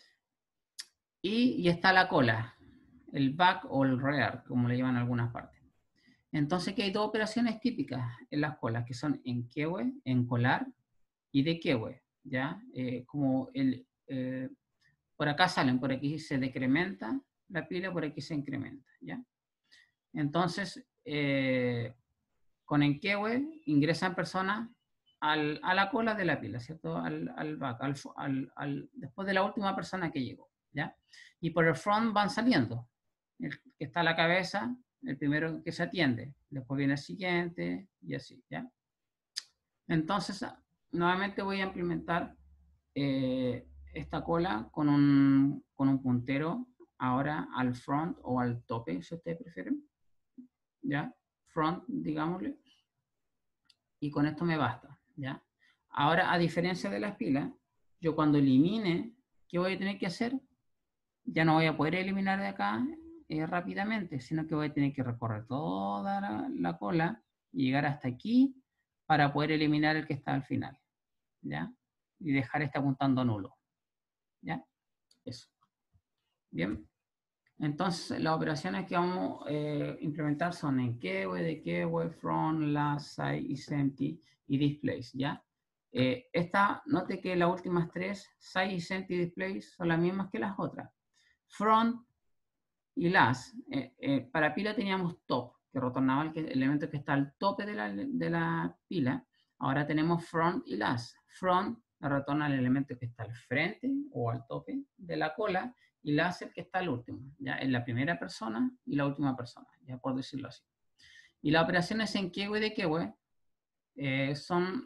A: Y, y está la cola, el back o el rear, como le llaman en algunas partes. Entonces, que hay dos operaciones típicas en las colas, que son enqueue, encolar y dequeue, ¿ya? Eh, como el, eh, por acá salen, por aquí se decrementa la pila, por aquí se incrementa, ¿ya? Entonces, eh, con enqueue ingresan personas al, a la cola de la pila, ¿cierto? Al, al back, al, al, al, después de la última persona que llegó, ¿ya? Y por el front van saliendo. El que está a la cabeza, el primero que se atiende, después viene el siguiente y así, ¿ya? Entonces, nuevamente voy a implementar eh, esta cola con un, con un puntero ahora al front o al tope, si ustedes prefieren, ¿ya? Front, digámosle, y con esto me basta, ¿ya? Ahora, a diferencia de las pilas, yo cuando elimine, ¿qué voy a tener que hacer? Ya no voy a poder eliminar de acá eh, rápidamente, sino que voy a tener que recorrer toda la, la cola y llegar hasta aquí para poder eliminar el que está al final, ¿ya? Y dejar este apuntando nulo, ¿ya? Eso. Bien. Entonces, las operaciones que vamos a eh, implementar son enqueue, dequeue, front, last, side, isempty y displays, ¿ya? Eh, esta, note que las últimas tres, side, isempty y displays, son las mismas que las otras. Front y last, eh, eh, para pila teníamos top, que retornaba el, que, el elemento que está al tope de la, de la pila. Ahora tenemos front y last. Front retorna el elemento que está al frente o al tope de la cola, y last el que está al último, ya en la primera persona y la última persona, ya por decirlo así. Y las operaciones enqueue y dequeue eh, son,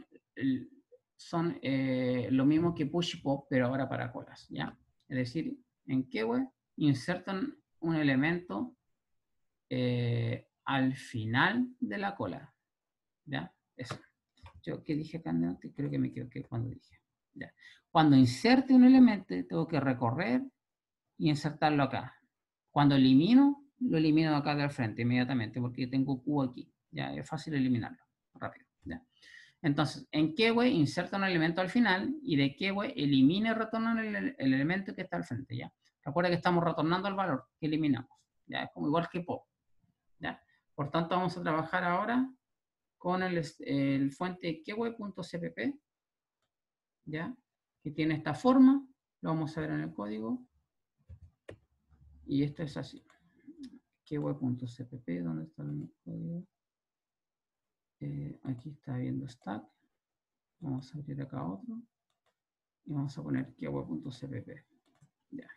A: son eh, lo mismo que push y pop, pero ahora para colas, ¿ya? Es decir, enqueue insertan un elemento eh, al final de la cola, ¿ya? Eso. Yo, ¿qué dije acá antes? Creo que me equivoqué cuando dije. ¿Ya? Cuando inserte un elemento, tengo que recorrer y insertarlo acá. Cuando elimino, lo elimino acá del frente inmediatamente, porque tengo Q aquí. Ya es fácil eliminarlo, rápido. ¿Ya? Entonces, en keyway inserta un elemento al final y de keyway elimina y retorna el, el, elemento que está al frente. ¿Ya? Recuerda que estamos retornando el valor que eliminamos. ¿Ya? Es como igual que pop. ¿Ya? Por tanto, vamos a trabajar ahora con el, el fuente keyway.cpp, ¿ya? Que tiene esta forma. Lo vamos a ver en el código. Y esto es así. keyway.cpp, ¿dónde está el código? Eh, aquí está viendo stack. Vamos a abrir acá otro. Y vamos a poner keyway.cpp. Ya.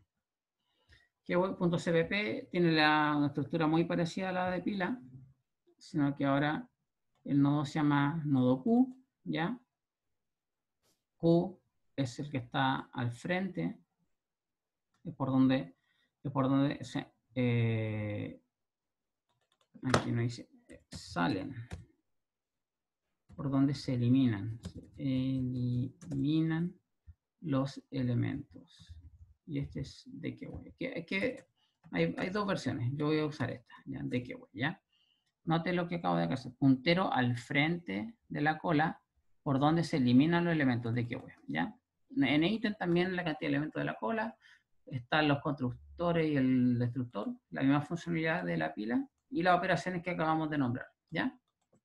A: keyway.cpp tiene la, una estructura muy parecida a la de pila, sino que ahora el nodo se llama nodo Q, ¿ya? Q es el que está al frente, es por donde, es por donde se, eh, aquí no dice, salen, por donde se eliminan, se eliminan los elementos. Y este es de qué way. Que, que hay, hay dos versiones, yo voy a usar esta, ¿ya? De qué way, ¿ya? Note lo que acabo de hacer, puntero al frente de la cola, por donde se eliminan los elementos de qué way, ¿ya? En ítem también la cantidad de elementos de la cola, están los constructores y el destructor, la misma funcionalidad de la pila, y las operaciones que acabamos de nombrar, ¿ya?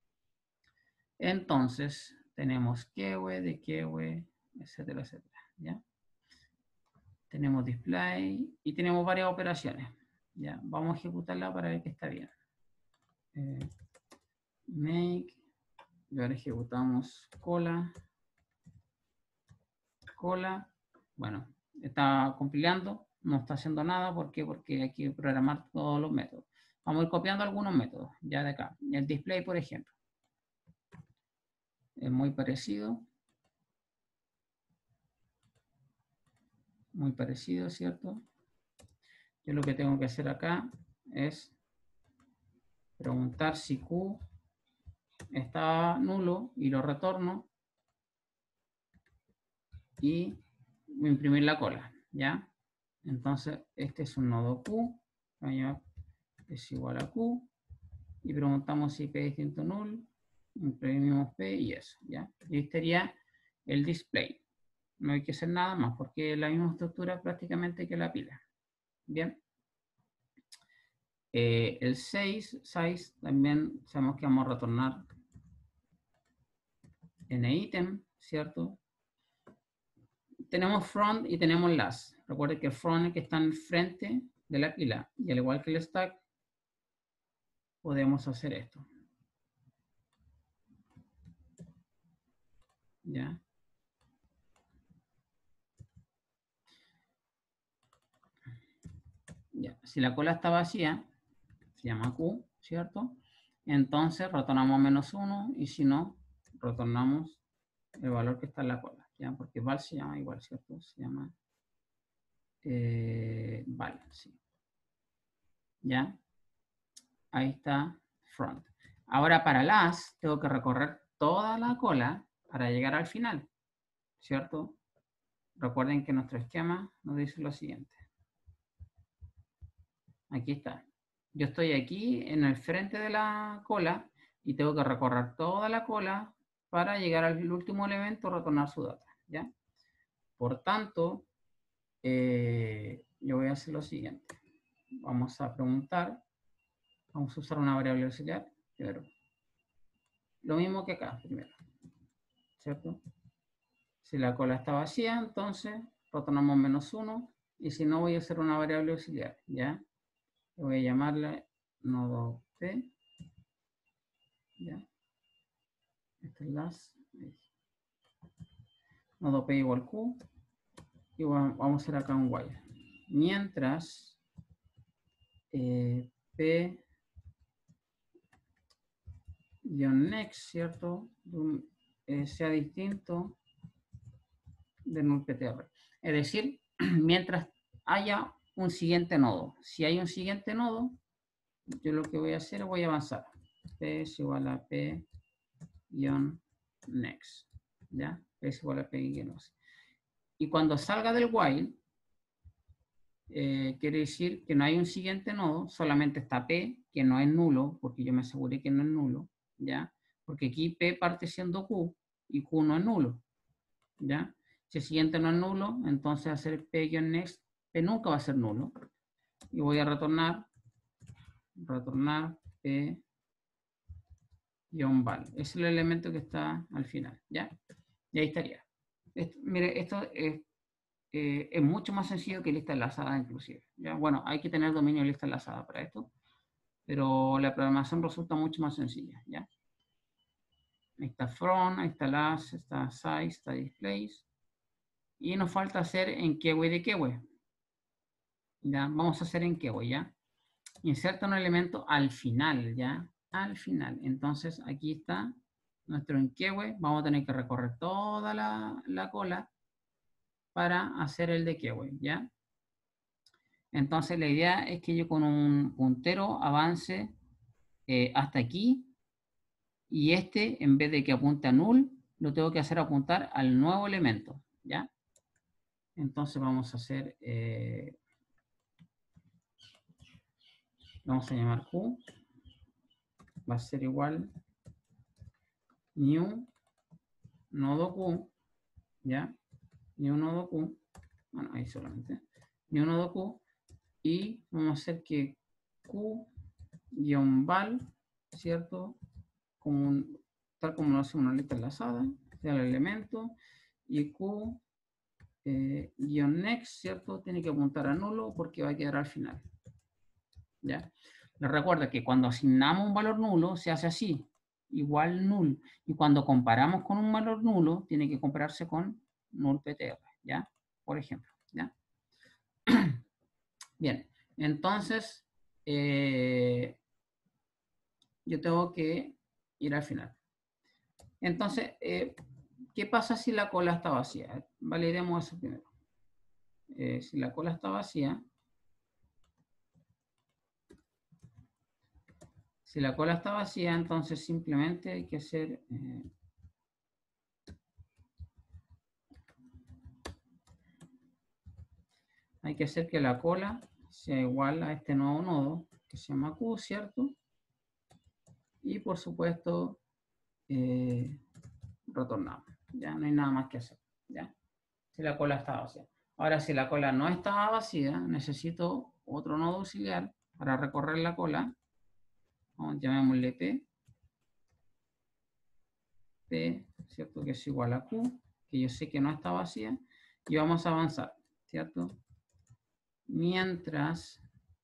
A: Entonces, tenemos keyway, de keyway, etcétera, etcétera, ¿ya? Tenemos display y tenemos varias operaciones, ¿ya? Vamos a ejecutarla para ver que está bien. Eh, make, y ahora ejecutamos cola, cola, bueno, está compilando, no está haciendo nada, ¿por qué? Porque hay que programar todos los métodos. Vamos a ir copiando algunos métodos, ya de acá. El display, por ejemplo, es muy parecido. Muy parecido, ¿cierto? Yo lo que tengo que hacer acá es preguntar si Q está nulo y lo retorno y imprimir la cola, ¿ya? Entonces, este es un nodo Q, es igual a Q, y preguntamos si P es distinto null, imprimimos P y eso, ¿ya? Y este sería el display. No hay que hacer nada más porque es la misma estructura prácticamente que la pila. Bien. Eh, el seis, size, también sabemos que vamos a retornar en ítem, ¿cierto? Tenemos front y tenemos last. Recuerden que front es que está en frente de la pila. Y al igual que el stack, podemos hacer esto. ¿Ya? Ya. Si la cola está vacía, se llama Q, ¿cierto? Entonces retornamos menos uno y si no, retornamos el valor que está en la cola, ¿ya? Porque val se llama igual, ¿cierto? Se llama eh, val, sí. ¿Ya? Ahí está front. Ahora para las, tengo que recorrer toda la cola para llegar al final, ¿cierto? Recuerden que nuestro esquema nos dice lo siguiente. Aquí está. Yo estoy aquí en el frente de la cola y tengo que recorrer toda la cola para llegar al último elemento, retornar su data, ¿ya? Por tanto, eh, yo voy a hacer lo siguiente. Vamos a preguntar, vamos a usar una variable auxiliar, primero. Lo mismo que acá, primero, ¿cierto? Si la cola está vacía, entonces retornamos menos uno, y si no, voy a hacer una variable auxiliar, ¿ya? Voy a llamarle nodo P, ¿ya? Este es las, nodo P igual Q, y vamos a hacer acá un while. Mientras eh, P next, ¿cierto? Eh, sea distinto de nullptr. Es decir, mientras haya un siguiente nodo. Si hay un siguiente nodo, yo lo que voy a hacer es voy a avanzar. P es igual a P next. ¿Ya? P es igual a P next. Y cuando salga del while, eh, quiere decir que no hay un siguiente nodo, solamente está P, que no es nulo, porque yo me aseguré que no es nulo, ¿ya? Porque aquí P parte siendo Q, y Q no es nulo, ¿ya? Si el siguiente no es nulo, entonces hacer P-next, P nunca va a ser nulo. Y voy a retornar, retornar P val. Ese es el elemento que está al final, ¿ya? Y ahí estaría. Esto, mire, esto es, eh, es mucho más sencillo que lista enlazada inclusive, ¿ya? Bueno, hay que tener dominio de lista enlazada para esto, pero la programación resulta mucho más sencilla, ¿ya? Ahí está front, ahí está last, está size, está displays. Y nos falta hacer en keyway de keyway. ¿Ya? Vamos a hacer en keyway, ¿ya? Inserta un elemento al final, ¿ya? Al final. Entonces, aquí está nuestro en keyway. Vamos a tener que recorrer toda la, la cola para hacer el de keyway, ¿ya? Entonces la idea es que yo con un puntero avance eh, hasta aquí, y este, en vez de que apunte a null, lo tengo que hacer apuntar al nuevo elemento, ¿ya? Entonces vamos a hacer, eh, vamos a llamar Q, va a ser igual new nodo Q, ¿ya? New nodo Q, bueno, ahí solamente, new nodo Q, y vamos a hacer que Q-val, ¿cierto? Como un, tal como lo hace una lista enlazada, sea el elemento, y Q eh, guión next, ¿cierto? Tiene que apuntar a nulo porque va a quedar al final. ¿Ya? Les recuerdo que cuando asignamos un valor nulo se hace así, igual null, y cuando comparamos con un valor nulo tiene que compararse con nullptr, ¿ya? Por ejemplo, ¿ya? Bien, entonces eh, yo tengo que ir al final. Entonces, eh, ¿qué pasa si la cola está vacía? Validemos eso primero. Eh, si la cola está vacía, si la cola está vacía, entonces simplemente hay que hacer eh, hay que hacer que la cola sea igual a este nuevo nodo que se llama Q, ¿cierto? Y por supuesto eh, retornamos. Ya no hay nada más que hacer, ¿ya? Si la cola está vacía. Ahora, si la cola no estaba vacía, necesito otro nodo auxiliar para recorrer la cola. Vamos, llamémosle P. P, ¿cierto? Que es igual a Q, que yo sé que no está vacía. Y vamos a avanzar, ¿cierto? Mientras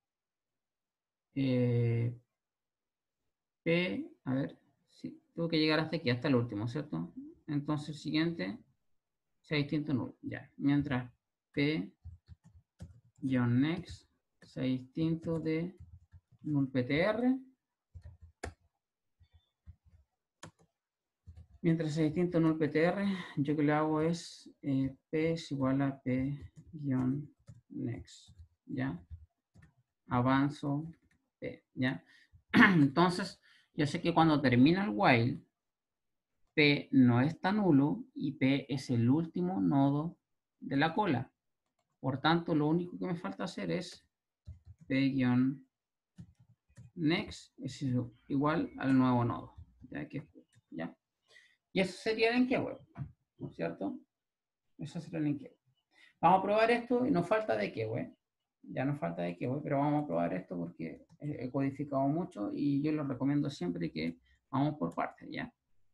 A: eh, P, a ver, sí, tengo que llegar hasta aquí, hasta el último, ¿cierto? Entonces, siguiente, sea distinto null, ya. Mientras P-next sea distinto de nullptr. Mientras sea distinto nullptr, yo que le hago es eh, P es igual a P-next, ¿ya? Avanzo P, ¿ya? Entonces, yo sé que cuando termina el while, P no está nulo y P es el último nodo de la cola. Por tanto, lo único que me falta hacer es P-next es igual al nuevo nodo. ¿Ya? Que, ¿ya? Y eso sería el enqueue, ¿no es cierto? Eso sería el enqueue. Vamos a probar esto y nos falta de queue. Ya nos falta de queue, pero vamos a probar esto porque he codificado mucho y yo lo recomiendo siempre que vamos por partes, ¿ya?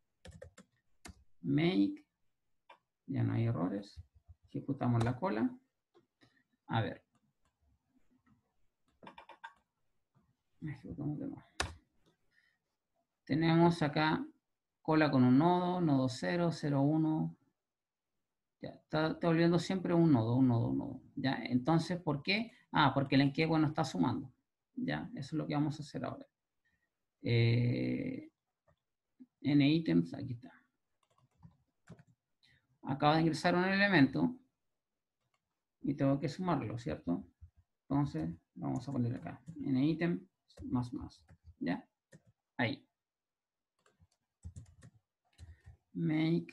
A: Make, ya no hay errores. Ejecutamos la cola. A ver. Ejecutamos de nuevo. Tenemos acá cola con un nodo, nodo cero, cero, uno. Ya, está, está volviendo siempre un nodo, un nodo, un nodo. ¿Ya? Entonces, ¿por qué? Ah, porque el enqueue no está sumando. ¿Ya? Eso es lo que vamos a hacer ahora. Eh, N ítems, aquí está. Acabo de ingresar un elemento y tengo que sumarlo, ¿cierto? Entonces, vamos a poner acá. N ítem más más. ¿Ya? Ahí. Make.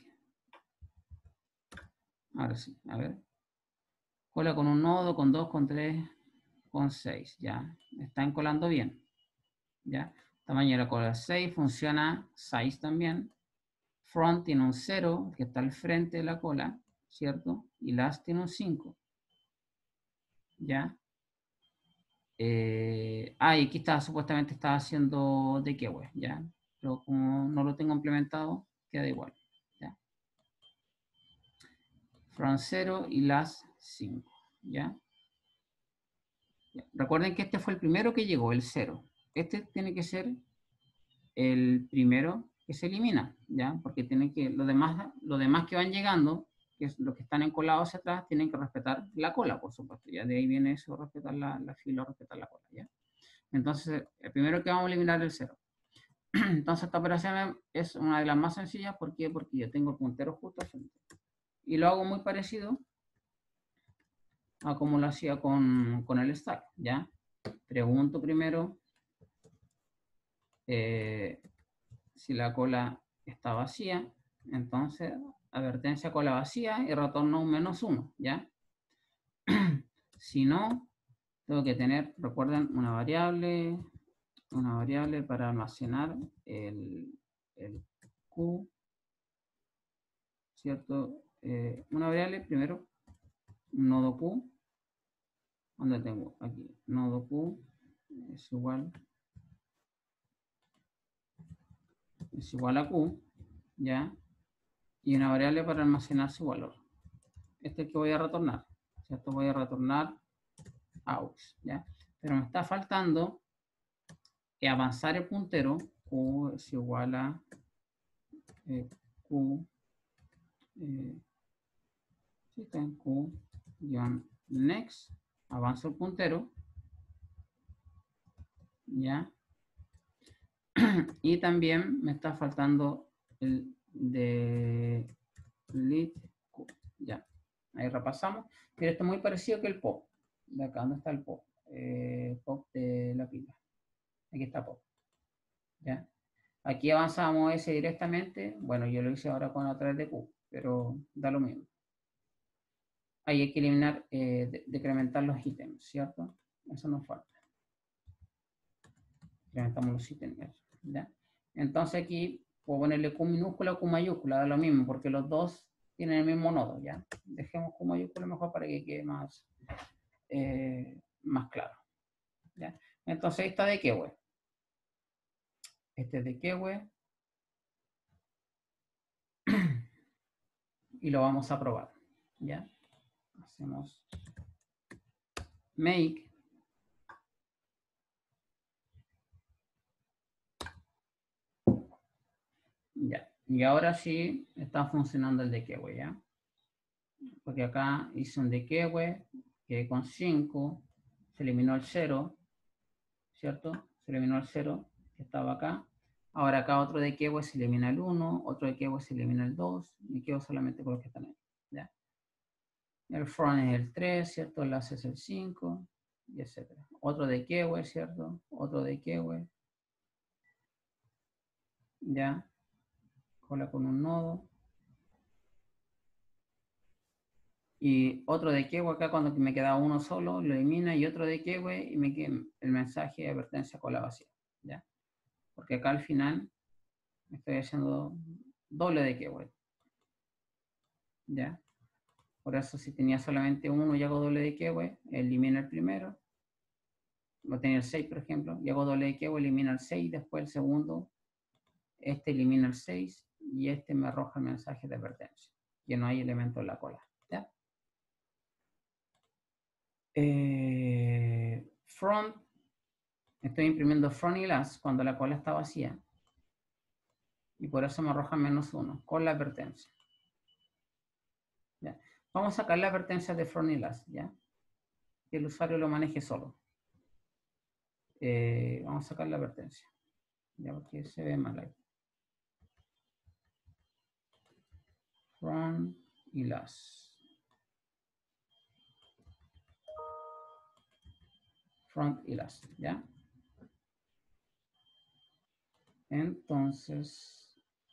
A: Ahora sí, a ver. Cola con un nodo, con dos, con tres, con seis. Ya. Están colando bien. ¿Ya? Tamaño de la cola seis. Funciona size también. Front tiene un cero, que está al frente de la cola, ¿cierto? Y last tiene un cinco. ¿Ya? Eh, ah, y aquí está, supuestamente estaba haciendo de keyword, ¿ya? Pero como no lo tengo implementado, queda igual, ¿ya? Front cero y last cinco, ¿ya? ¿ya? Recuerden que este fue el primero que llegó, el cero. Este tiene que ser el primero que se elimina, ¿ya? Porque tiene que, los demás, los demás que van llegando, que es los que están encolados hacia atrás, tienen que respetar la cola, por supuesto. Ya de ahí viene eso, respetar la, la fila, respetar la cola, ¿ya? Entonces, el primero que vamos a eliminar es el cero. Entonces, esta operación es una de las más sencillas. ¿Por qué? Porque yo tengo el puntero justo al frente. Y lo hago muy parecido a como lo hacía con, con el stack, ¿ya? Pregunto primero eh, si la cola está vacía, entonces advertencia cola vacía y retorno un menos uno, ¿ya? Si no, tengo que tener, recuerden, una variable, una variable para almacenar el, el Q, ¿cierto? Eh, una variable, primero, un nodo Q, donde tengo aquí, nodo Q es igual, es igual a Q, ¿ya? Y una variable para almacenar su valor. Este es el que voy a retornar, ¿cierto? Voy a retornar aux, ¿ya? Pero me está faltando que avanzar el puntero, Q es igual a eh, Q, eh, sí, está en Q, next, avanzo el puntero, ¿ya? Y también me está faltando el de lit Q, ya. Ahí repasamos, pero esto es muy parecido que el pop. De acá, ¿dónde está el pop? Eh, pop de la pila. Aquí está pop, ¿ya? Aquí avanzamos ese directamente. Bueno, yo lo hice ahora con a través de Q, pero da lo mismo. Ahí hay que eliminar, eh, de, decrementar los ítems, ¿cierto? Eso nos falta. Incrementamos los ítems, ¿ya? Entonces aquí puedo ponerle Q minúscula o Q mayúscula, da lo mismo, porque los dos tienen el mismo nodo, ¿ya? Dejemos Q mayúscula mejor para que quede más, eh, más claro, ¿ya? Entonces esta de qué, güey. Este es de qué, güey. Y lo vamos a probar, ¿ya? Hacemos make. Ya. Y ahora sí está funcionando el de Kewe, ¿ya? Porque acá hice un de Kewe, que con cinco se eliminó el cero, ¿cierto? Se eliminó el cero que estaba acá. Ahora acá otro de Kewe se elimina el uno, otro de Kewe se elimina el dos, y quedo solamente con los que están ahí, ¿ya? El front es el tres, ¿cierto? El last es el cinco, y etcétera. Otro de Kewe, ¿cierto? Otro de Kewe, ¿ya? Cola con un nodo. Y otro de Kewe acá cuando me queda uno solo, lo elimina, y otro de Kewe y me queda el mensaje de advertencia cola vacía, ¿ya? Porque acá al final me estoy haciendo doble de Kewe, ¿ya? Por eso si tenía solamente uno y hago doble de Kewe, elimina el primero, va a tener seis por ejemplo, y hago doble de Kewe, elimina el seis, después el segundo, este elimina el seis, y este me arroja el mensaje de advertencia, que no hay elemento en la cola, ¿ya? Eh, front, estoy imprimiendo front y last cuando la cola está vacía, y por eso me arroja menos uno con la advertencia. ¿Ya? Vamos a sacar la advertencia de front y last, ¿ya? Que el usuario lo maneje solo. Eh, vamos a sacar la advertencia, ya, porque se ve mal ahí. Front y last. Front y last, ¿ya? Entonces,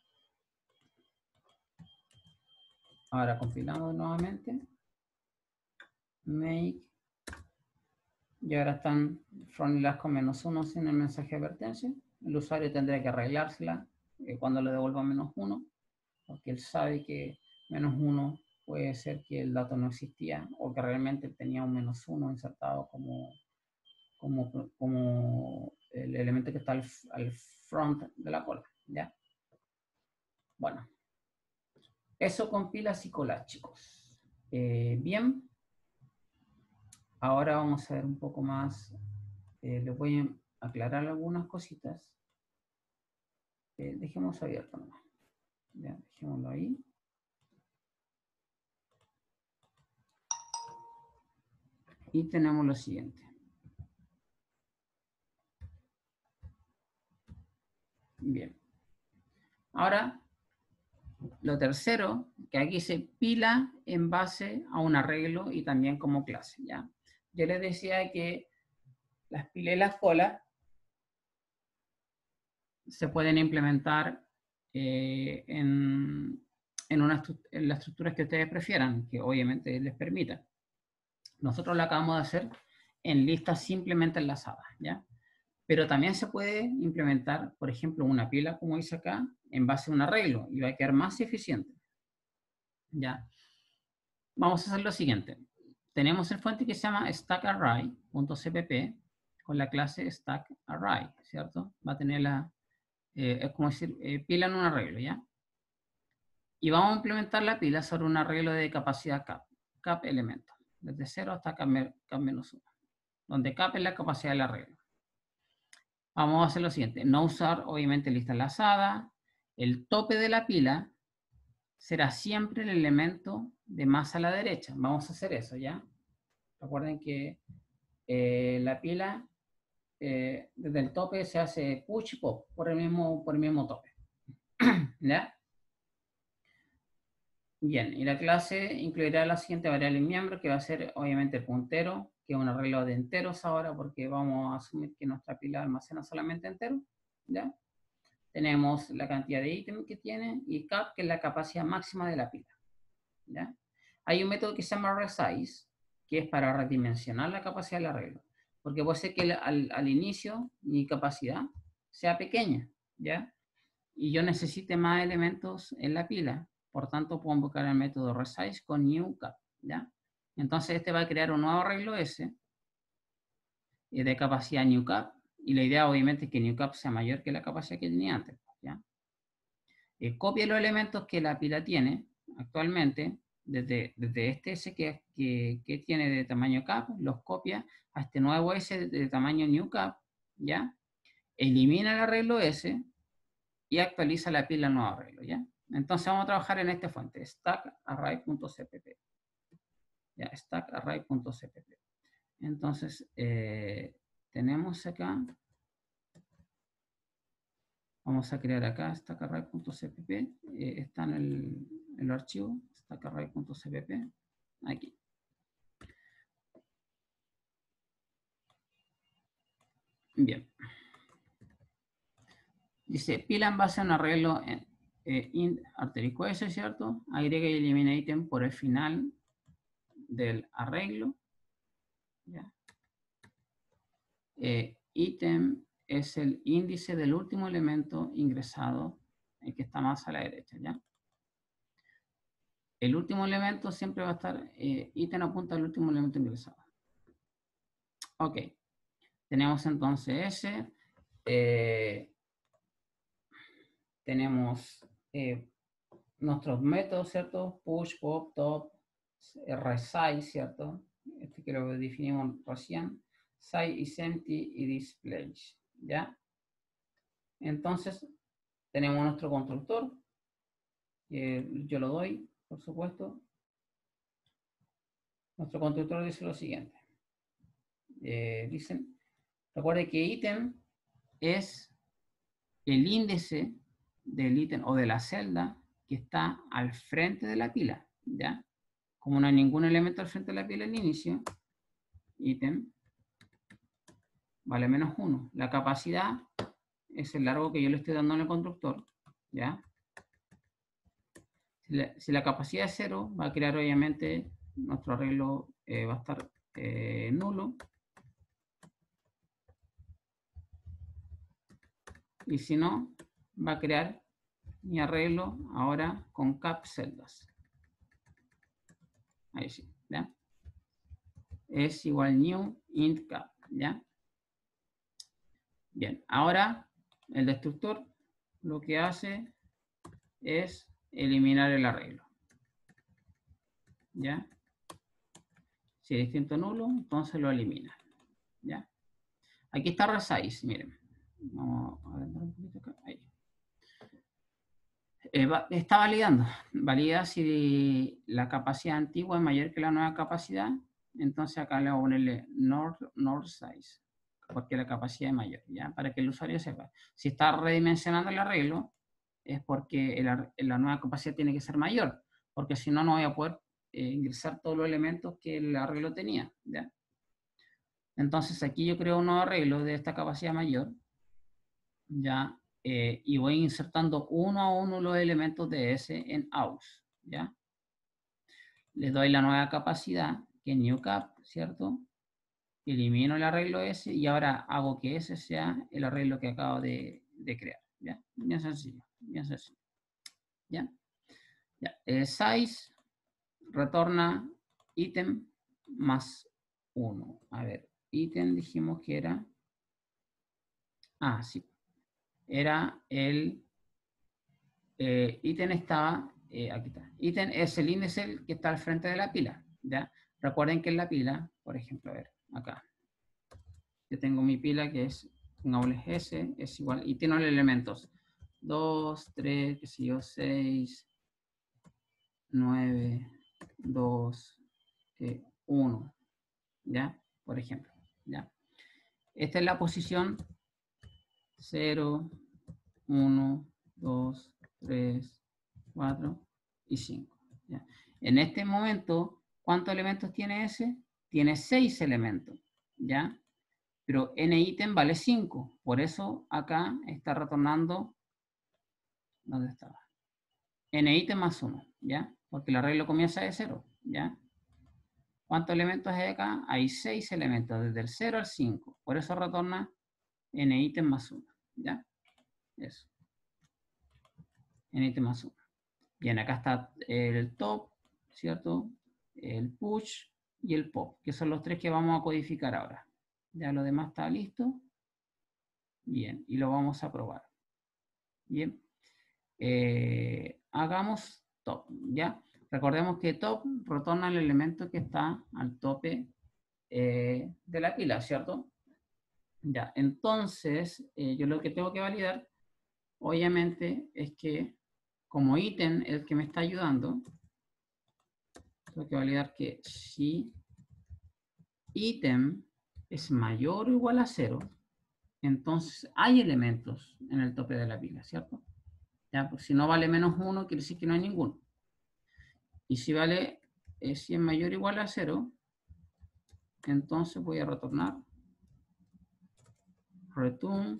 A: ahora compilamos nuevamente. Make. Y ahora están front y last con menos uno sin el mensaje de advertencia. El usuario tendría que arreglársela eh, cuando le devuelva menos uno, porque él sabe que menos uno puede ser que el dato no existía o que realmente tenía un menos uno insertado como, como, como el elemento que está al, al front de la cola, ¿ya? Bueno, eso compila Sicola, chicos. Eh, bien, ahora vamos a ver un poco más. Eh, les voy a aclarar algunas cositas. Eh, dejemos abierto nomás. Ya, dejémoslo ahí. Y tenemos lo siguiente. Bien. Ahora, lo tercero que aquí se pila en base a un arreglo y también como clase, ¿ya? Yo les decía que las pilas y las colas se pueden implementar eh, en, en, una, en las estructuras que ustedes prefieran, que obviamente les permita. Nosotros lo acabamos de hacer en listas simplemente enlazadas, ¿ya? Pero también se puede implementar, por ejemplo, una pila, como dice acá, en base a un arreglo, y va a quedar más eficiente, ¿ya? Vamos a hacer lo siguiente. Tenemos el fuente que se llama stackarray.cpp con la clase stackarray, ¿cierto? Va a tener la, eh, es como decir, eh, pila en un arreglo, ¿ya? Y vamos a implementar la pila sobre un arreglo de capacidad cap, cap elemento, desde cero hasta cap, cap menos uno, donde cap es la capacidad del arreglo. Vamos a hacer lo siguiente, no usar obviamente lista enlazada, el tope de la pila será siempre el elemento de más a la derecha. Vamos a hacer eso, ¿ya? Recuerden que eh, la pila eh, desde el tope se hace push y pop por el mismo, por el mismo tope. ¿Ya? Bien, y la clase incluirá la siguiente variable miembro, que va a ser obviamente el puntero, que es un arreglo de enteros ahora, porque vamos a asumir que nuestra pila almacena solamente enteros. ¿Ya? Tenemos la cantidad de ítems que tiene y cap, que es la capacidad máxima de la pila. ¿Ya? Hay un método que se llama resize, que es para redimensionar la capacidad del arreglo. Porque puede ser que al, al inicio mi capacidad sea pequeña, ¿ya? Y yo necesite más elementos en la pila. Por tanto, puedo invocar el método resize con new cap, ¿ya? Entonces, este va a crear un nuevo arreglo S de capacidad new cap. Y la idea, obviamente, es que new cap sea mayor que la capacidad que tenía antes, ¿ya? Eh, copia los elementos que la pila tiene actualmente, desde, desde este S que, que, que tiene de tamaño cap, los copia a este nuevo S de, de tamaño new cap, ¿ya? Elimina el arreglo S y actualiza la pila al nuevo arreglo, ¿ya? Entonces vamos a trabajar en esta fuente, stackarray.cpp. Ya, stackarray.cpp. Entonces, eh, tenemos acá, vamos a crear acá stackarray.cpp, eh, está en el, el archivo, stackarray.cpp, aquí. Bien. Dice, pila en base a un arreglo en eh, int arterico S, ¿cierto? Agrega y elimina ítem por el final del arreglo. ¿Ya? Eh, ítem es el índice del último elemento ingresado, el que está más a la derecha, ¿ya? El último elemento siempre va a estar, eh, ítem apunta al último elemento ingresado. Ok, tenemos entonces ese, eh, tenemos eh, nuestros métodos, ¿cierto? Push, pop, top, resize, ¿cierto? Este que lo definimos recién, size, isempty y display, ¿ya? Entonces, tenemos nuestro constructor, que yo lo doy, por supuesto. Nuestro constructor dice lo siguiente. Eh, dicen, recuerde que ítem es el índice del ítem o de la celda que está al frente de la pila, ¿ya? Como no hay ningún elemento al frente de la pila al inicio, ítem vale menos uno. La capacidad es el largo que yo le estoy dando en el constructor, ¿ya? Si la, si la capacidad es cero, va a crear obviamente nuestro arreglo, eh, va a estar eh, nulo. Y si no, va a crear mi arreglo ahora con cap celdas. Ahí sí, ¿ya? Es igual new int cap, ¿ya? Bien, ahora el destructor lo que hace es eliminar el arreglo, ¿ya? Si es distinto nulo, entonces lo elimina, ¿ya? Aquí está resize, miren. Vamos a ver un poquito acá. Ahí. Eh, va, está validando. Valida si la capacidad antigua es mayor que la nueva capacidad. Entonces acá le voy a ponerle north, north size, porque la capacidad es mayor, ¿ya? Para que el usuario sepa. Si está redimensionando el arreglo, es porque el, la nueva capacidad tiene que ser mayor. porque si no, no voy a poder eh, ingresar todos los elementos que el arreglo tenía, ¿ya? Entonces aquí yo creo un nuevo arreglo de esta capacidad mayor, ¿ya? Eh, y voy insertando uno a uno los elementos de S en aus, ¿ya? Le doy la nueva capacidad, que es new cap, ¿cierto? Elimino el arreglo S y ahora hago que ese sea el arreglo que acabo de, de crear, ¿ya? Bien sencillo, bien sencillo, ¿ya? Ya. Eh, size retorna ítem más uno. A ver, ítem dijimos que era... Ah, sí. Era el... Eh, ítem estaba... Eh, aquí está. Ítem es el índice que está al frente de la pila, ¿ya? Recuerden que en la pila, por ejemplo, a ver, acá. Yo tengo mi pila que es, pongámosle S, es igual, y tiene los elementos dos, tres, qué sé yo, seis, nueve, dos, uno, ¿ya? Por ejemplo, ¿ya? Esta es la posición cero, uno, dos, tres, cuatro y cinco, ¿ya? En este momento, ¿cuántos elementos tiene S? Tiene seis elementos, ¿ya? Pero n ítem vale cinco, por eso acá está retornando, ¿dónde estaba? N ítem más uno, ¿ya? Porque el arreglo comienza de cero, ¿ya? ¿Cuántos elementos hay acá? Hay seis elementos, desde el cero al cinco, por eso retorna n ítem más uno, ¿ya? Eso. N ítem más uno. Bien, acá está el top, ¿cierto? El push y el pop, que son los tres que vamos a codificar ahora. Ya lo demás está listo. Bien, y lo vamos a probar. Bien. Eh, hagamos top, ¿ya? Recordemos que top retorna el elemento que está al tope eh, de la pila, ¿cierto? Ya, entonces, eh, yo lo que tengo que validar, obviamente, es que como ítem, el que me está ayudando, tengo que validar que si ítem es mayor o igual a cero, entonces hay elementos en el tope de la pila, ¿cierto? Ya, pues si no vale menos uno, quiere decir que no hay ninguno. Y si vale, eh, si es mayor o igual a cero, entonces voy a retornar return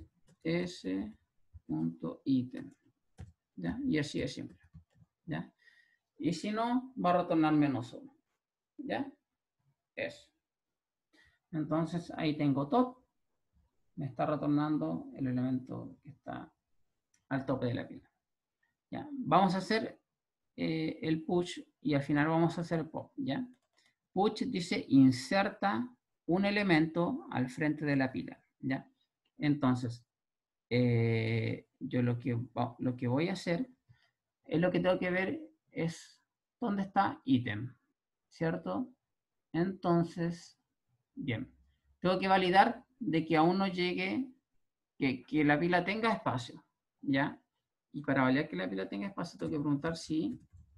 A: s.item, ¿ya? Y así es siempre, ¿ya? Y si no, va a retornar menos uno, ¿ya? Eso. Entonces ahí tengo top, me está retornando el elemento que está al tope de la pila. ¿Ya? Vamos a hacer eh, el push y al final vamos a hacer el pop, ¿ya? Push dice inserta un elemento al frente de la pila, ¿ya? Entonces, eh, yo lo que, lo que voy a hacer es lo que tengo que ver es dónde está ítem, ¿cierto? Entonces, bien, tengo que validar de que aún no llegue, que, que la pila tenga espacio, ¿ya? Y para validar que la pila tenga espacio, tengo que preguntar si,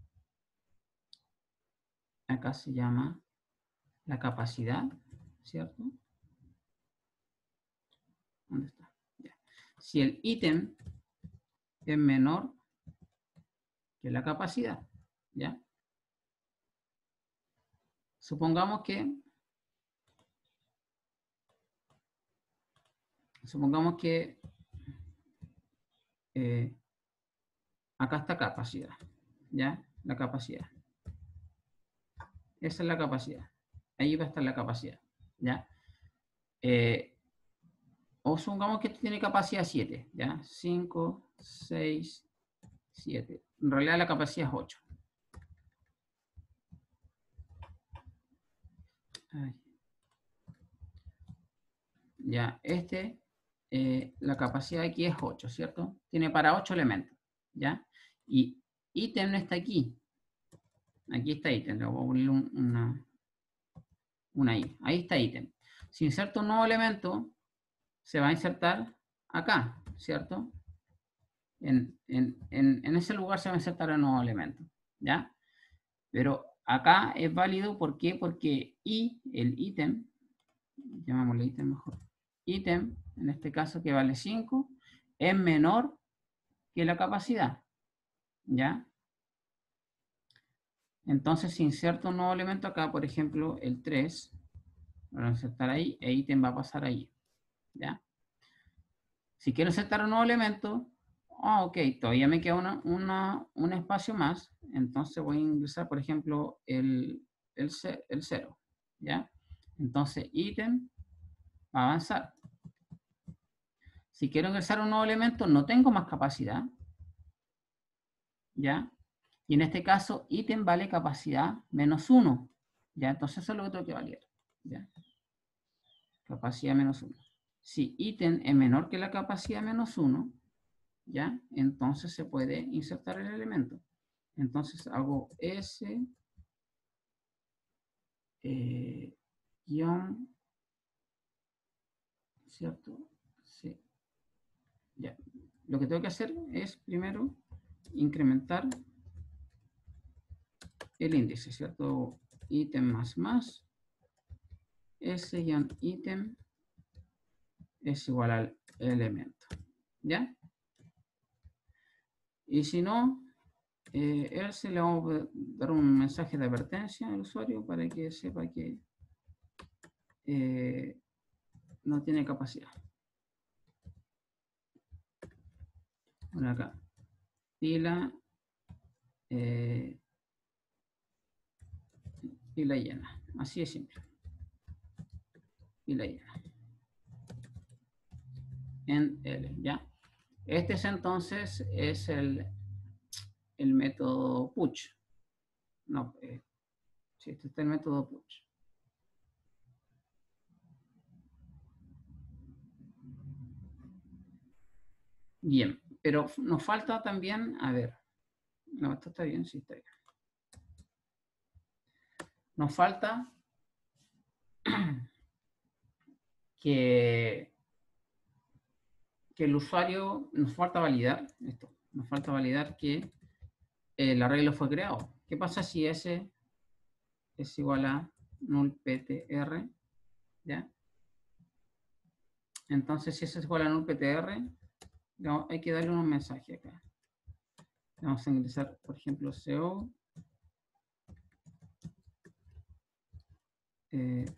A: acá se llama la capacidad, ¿cierto? ¿Dónde está? Ya. Si el ítem es menor que la capacidad, ¿ya? Supongamos que, supongamos que eh, acá está capacidad, ¿ya? La capacidad. Esa es la capacidad. Ahí va a estar la capacidad, ¿ya? Eh, o supongamos que esto tiene capacidad siete, ¿ya? cinco, seis, siete. En realidad la capacidad es ocho. Ay. Ya, este, eh, la capacidad aquí es ocho, ¿cierto? Tiene para ocho elementos, ¿ya? Y ítem no está aquí. Aquí está ítem, le voy a poner un, una, una I. Ahí está ítem. Si inserto un nuevo elemento, se va a insertar acá, ¿cierto? En, en, en, en ese lugar se va a insertar un nuevo elemento, ¿ya? Pero acá es válido, ¿por qué? Porque I, el ítem, llamémosle ítem mejor, ítem, en este caso que vale cinco, es menor que la capacidad, ¿ya? Entonces, si inserto un nuevo elemento acá, por ejemplo, el tres, lo voy a insertar ahí, e ítem va a pasar ahí, ¿ya? Si quiero insertar un nuevo elemento, ah, ok, todavía me queda una, una, un espacio más, entonces voy a ingresar, por ejemplo, el, el, el cero, ¿ya? Entonces, ítem va a avanzar. Si quiero ingresar un nuevo elemento, no tengo más capacidad, ¿ya? Y en este caso, ítem vale capacidad menos uno, ¿ya? Entonces eso es lo que tengo que valer, ¿ya? Capacidad menos uno. Si ítem es menor que la capacidad menos uno, ¿ya? Entonces se puede insertar el elemento. Entonces hago S, eh, guión, ¿cierto? Sí. Ya. Lo que tengo que hacer es primero incrementar el índice, ¿cierto? Ítem más más, S guión ítem es igual al elemento, ¿ya? Y si no, eh, else le vamos a dar un mensaje de advertencia al usuario para que sepa que eh, no tiene capacidad. Bueno, acá, pila, eh, pila llena, así de simple. Pila llena. En L, ¿ya? Este es entonces es el, el método push. No, eh, sí, este es el método push. Bien, pero nos falta también, a ver, no, esto está bien, sí está bien. Nos falta que, que el usuario, nos falta validar esto, nos falta validar que el arreglo fue creado. ¿Qué pasa si S es igual a nullptr? ¿Ya? Entonces, si S es igual a nullptr, no, hay que darle un mensaje acá. Vamos a ingresar, por ejemplo, co eh,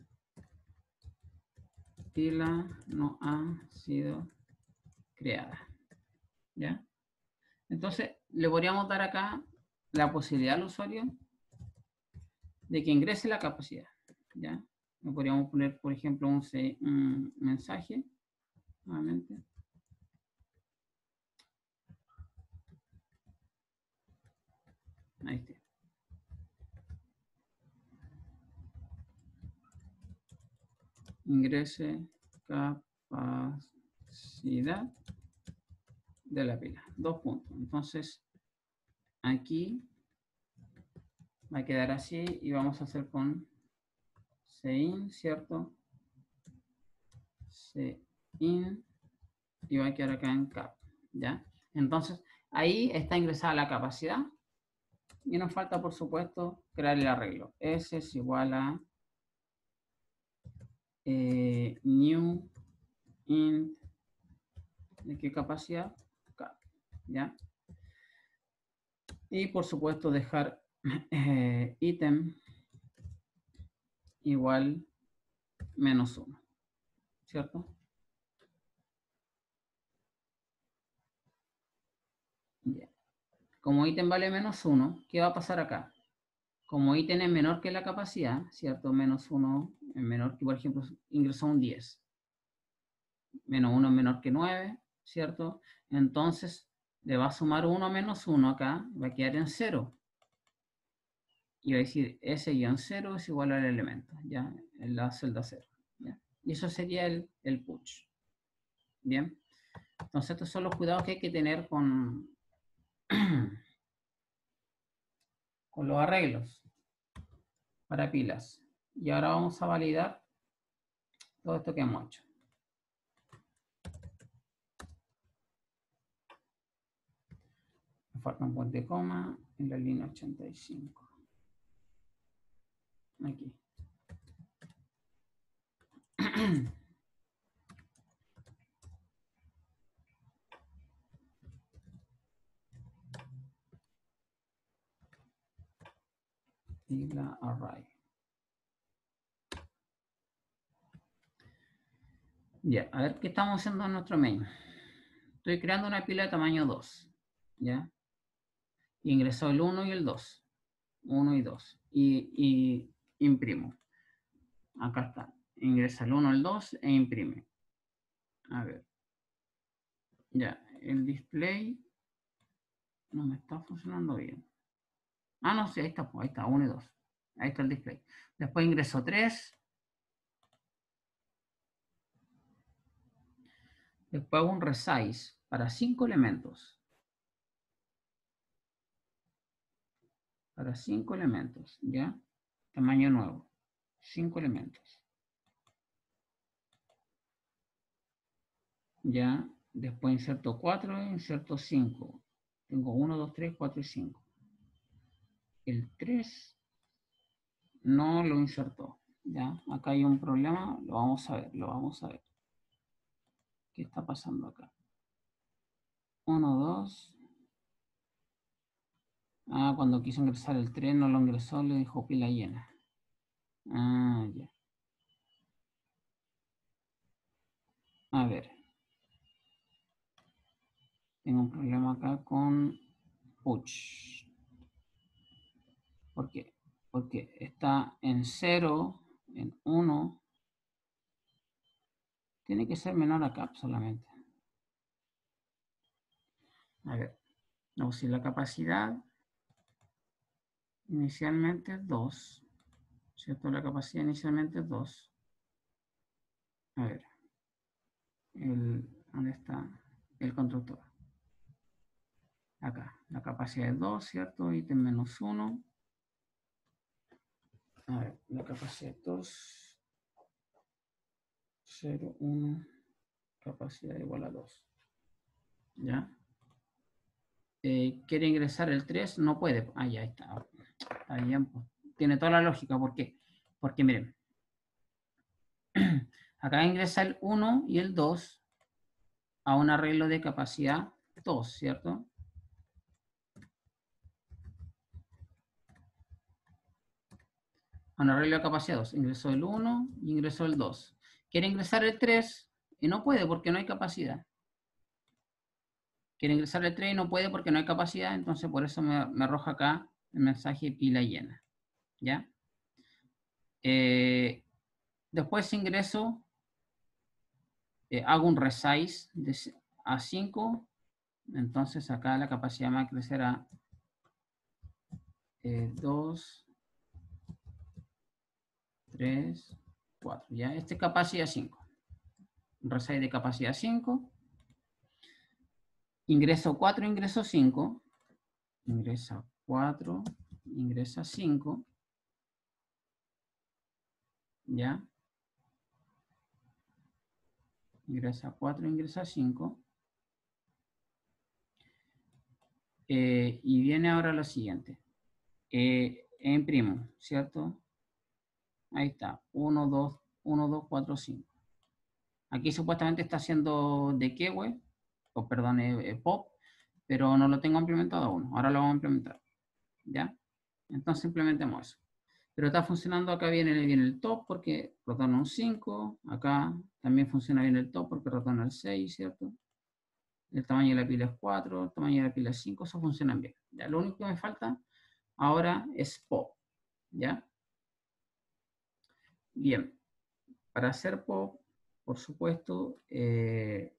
A: pila no ha sido creada, ¿ya? Entonces, le podríamos dar acá la posibilidad al usuario de que ingrese la capacidad, ¿ya? Le podríamos poner, por ejemplo, un, un mensaje, nuevamente. Ahí está. Ingrese capacidad de la pila. Dos puntos. Entonces, aquí va a quedar así y vamos a hacer con sein, ¿cierto? Sein y va a quedar acá en cap, ¿ya? Entonces, ahí está ingresada la capacidad y nos falta, por supuesto, crear el arreglo. S es igual a eh, new int de qué capacidad, cap, ¿ya? Y por supuesto dejar eh, ítem igual menos uno, ¿cierto? Bien. Como ítem vale menos uno, ¿qué va a pasar acá? Como ítem es menor que la capacidad, ¿cierto? Menos uno es menor que, por ejemplo, ingresó un diez. Menos uno es menor que nueve, ¿cierto? Entonces, le va a sumar uno menos uno acá, va a quedar en cero. Y va a decir S-cero es igual al elemento, ¿ya? En la celda cero, ¿ya? Y eso sería el, el push. Bien. Entonces, estos son los cuidados que hay que tener con, con los arreglos para pilas. Y ahora vamos a validar todo esto que hemos hecho. Me falta un puente coma en la línea ochenta y cinco. Aquí. pila array. Ya, a ver qué estamos haciendo en nuestro main. Estoy creando una pila de tamaño dos. ¿Ya? Ingreso el uno y el dos. uno y dos. Y, y imprimo. Acá está. Ingresa el uno, el dos e imprime. A ver. Ya, el display no me está funcionando bien. Ah, no, sí, ahí está, ahí está, uno y dos. Ahí está el display. Después ingreso tres. Después hago un resize para cinco elementos. Para cinco elementos, ¿ya? Tamaño nuevo. cinco elementos. Ya, después inserto cuatro, inserto cinco. Tengo uno, dos, tres, cuatro y cinco. El tres no lo insertó. Ya, acá hay un problema, lo vamos a ver, lo vamos a ver. ¿Qué está pasando acá? uno, dos. Ah, cuando quiso ingresar el tres no lo ingresó, le dijo pila llena. Ah, ya. A ver. Tengo un problema acá con push. ¿Por qué? Porque está en cero, en uno. Tiene que ser menor a cap solamente. A ver, vamos a decir la capacidad. Inicialmente es dos. ¿Cierto? La capacidad inicialmente es dos. A ver. El, ¿dónde está? El constructor. Acá. La capacidad es dos, ¿cierto? Ítem menos uno. A ver, la capacidad es dos. cero, uno. Capacidad igual a dos. ¿Ya? Eh, quiere ingresar el tres, no puede. Ah, ya está. Está bien, pues. Tiene toda la lógica. ¿Por qué? Porque miren, acá ingresa el uno y el dos a un arreglo de capacidad dos, ¿cierto? A un arreglo de capacidad dos. Ingresó el uno y ingresó el dos. Quiere ingresar el tres y no puede porque no hay capacidad. Quiere ingresar el tres y no puede porque no hay capacidad, entonces por eso me, me arroja acá el mensaje pila llena. ¿Ya? Eh, después ingreso, eh, hago un resize de a cinco, entonces acá la capacidad va a crecer a eh, dos, tres, cuatro. ¿Ya? Este es capacidad cinco. Un resize de capacidad cinco. Ingreso cuatro, ingreso cinco. Ingresa cuatro, ingresa cinco. ¿Ya? Ingresa cuatro, ingresa cinco. Eh, y viene ahora lo siguiente. Eh, imprimo, ¿cierto? Ahí está. uno, dos, uno, dos, cuatro, cinco. Aquí supuestamente está haciendo de keyword, o perdón, eh, eh, pop, pero no lo tengo implementado aún. Ahora lo vamos a implementar. ¿Ya? Entonces implementemos eso. Pero está funcionando, acá viene, viene el top porque retorna un cinco. Acá también funciona bien el top porque retorna el seis, ¿cierto? El tamaño de la pila es cuatro, el tamaño de la pila es cinco, eso funcionan bien. ¿Ya? Lo único que me falta ahora es pop. ¿Ya? Bien. Para hacer pop, por supuesto, eh,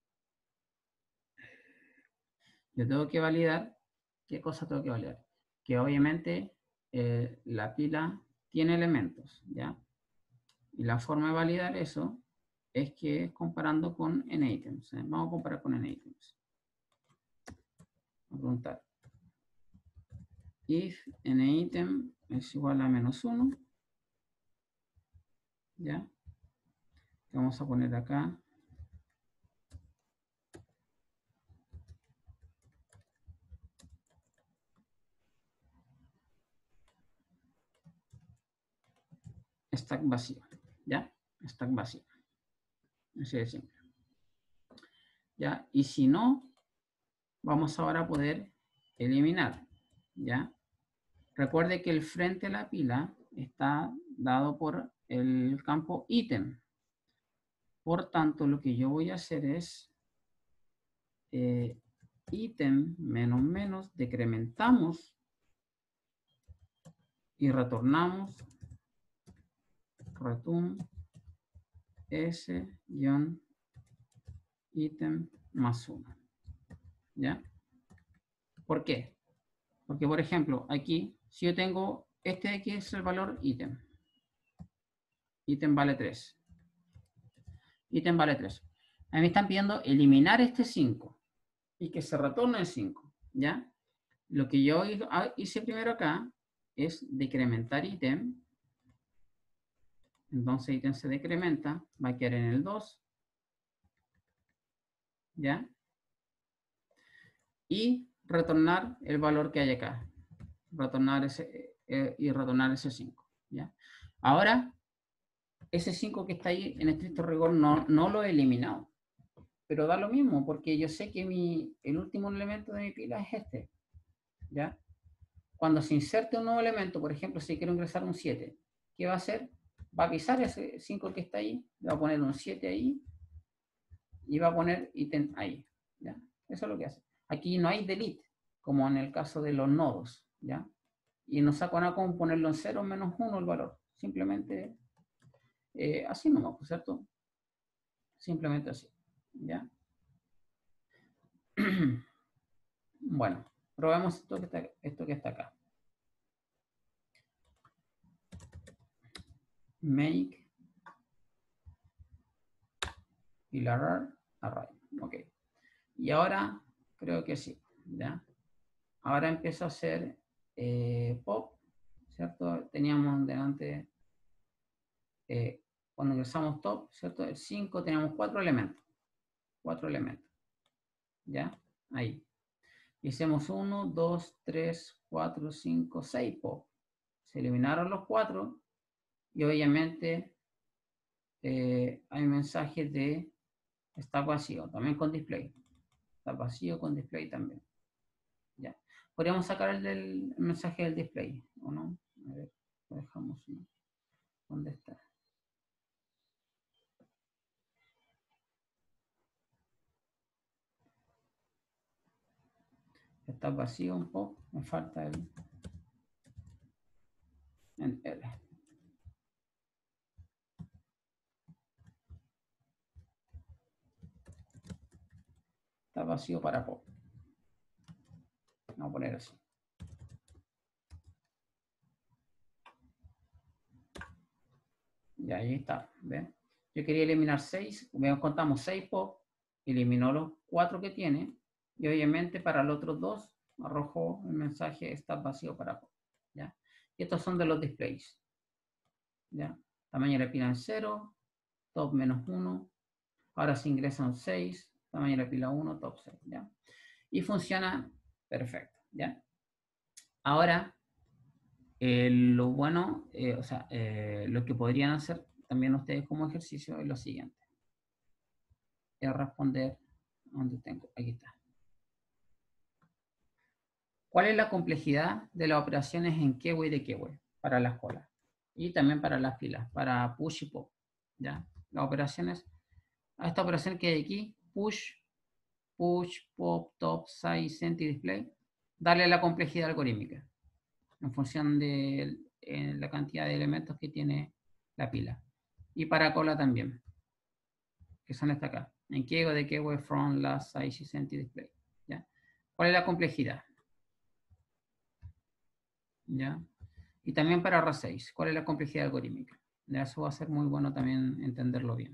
A: yo tengo que validar. ¿Qué cosa tengo que validar? Que obviamente eh, la pila tiene elementos, ¿ya? Y la forma de validar eso es que es comparando con nItems. ¿eh? Vamos a comparar con nItems. Vamos a preguntar. If nItem es igual a menos uno, ¿ya? Vamos a poner acá. Stack vacío, ¿ya? Stack vacío. Así de simple. ¿Ya? Y si no, vamos ahora a poder eliminar, ¿ya? Recuerde que el frente de la pila está dado por el campo ítem. Por tanto, lo que yo voy a hacer es eh, ítem menos menos, decrementamos y retornamos return s-ítem más uno. ¿Ya? ¿Por qué? Porque, por ejemplo, aquí, si yo tengo, este de aquí es el valor ítem. Ítem vale tres. Ítem vale tres. A mí me están pidiendo eliminar este cinco y que se retorne el cinco. ¿Ya? Lo que yo hice primero acá es decrementar ítem. Entonces ítem se decrementa, va a quedar en el dos. ¿Ya? Y retornar el valor que hay acá. Retornar ese, eh, y retornar ese cinco. ¿Ya? Ahora, ese cinco que está ahí, en estricto rigor, no, no lo he eliminado. Pero da lo mismo, porque yo sé que mi, el último elemento de mi pila es este. ¿Ya? Cuando se inserte un nuevo elemento, por ejemplo, si quiero ingresar un siete, ¿qué va a hacer? Va a pisar ese cinco que está ahí, le va a poner un siete ahí, y va a poner ítem ahí. ¿Ya? Eso es lo que hace. Aquí no hay delete, como en el caso de los nodos. ¿Ya? Y no saco nada como ponerlo en cero menos uno el valor. Simplemente eh, así nomás, ¿cierto? Simplemente así. ¿Ya? Bueno, probemos esto que está, esto que está acá. Make pilar array. Ok. Y ahora creo que sí. ¿Ya? Ahora empiezo a hacer eh, pop, ¿cierto? Teníamos delante, eh, cuando ingresamos top, ¿cierto? El cinco teníamos cuatro elementos. Cuatro elementos. ¿Ya? Ahí. Hicimos uno, dos, tres, cuatro, cinco, seis pop. Se eliminaron los cuatro y obviamente eh, hay mensajes de está vacío, también con display. Está vacío con display también. Ya. Podríamos sacar el del el mensaje del display, ¿o no? A ver, lo dejamos, ¿no? ¿Dónde está? Está vacío un poco, me falta el, el L. Está vacío para pop. Vamos a poner así. Y ahí está, ¿ven? Yo quería eliminar seis, contamos seis pop, eliminó los cuatro que tiene, y obviamente para los otros dos arrojó el mensaje está vacío para pop. ¿Ya? Y estos son de los displays. ¿Ya? Tamaño de la pila en cero, top menos uno, ahora se ingresan seis, tamaño de la pila uno, top seis. ¿Ya? Y funciona perfecto. ¿Ya? Ahora, eh, lo bueno, eh, o sea, eh, lo que podrían hacer también ustedes como ejercicio es lo siguiente. Es responder, ¿dónde tengo? Aquí está. ¿Cuál es la complejidad de las operaciones en Keyway y de Keyway para las colas? Y también para las pilas, para push y pop. ¿Ya? Las operaciones, a esta operación que hay aquí, push, push, pop, top, size, send y display, darle la complejidad algorítmica en función de eh, la cantidad de elementos que tiene la pila. Y para cola también, que son esta acá. En Keyway, de Keyway, from, last, size, send y display. ¿Ya? ¿Cuál es la complejidad? ¿Ya? Y también para R seis, ¿cuál es la complejidad algorítmica? De eso va a ser muy bueno también entenderlo bien.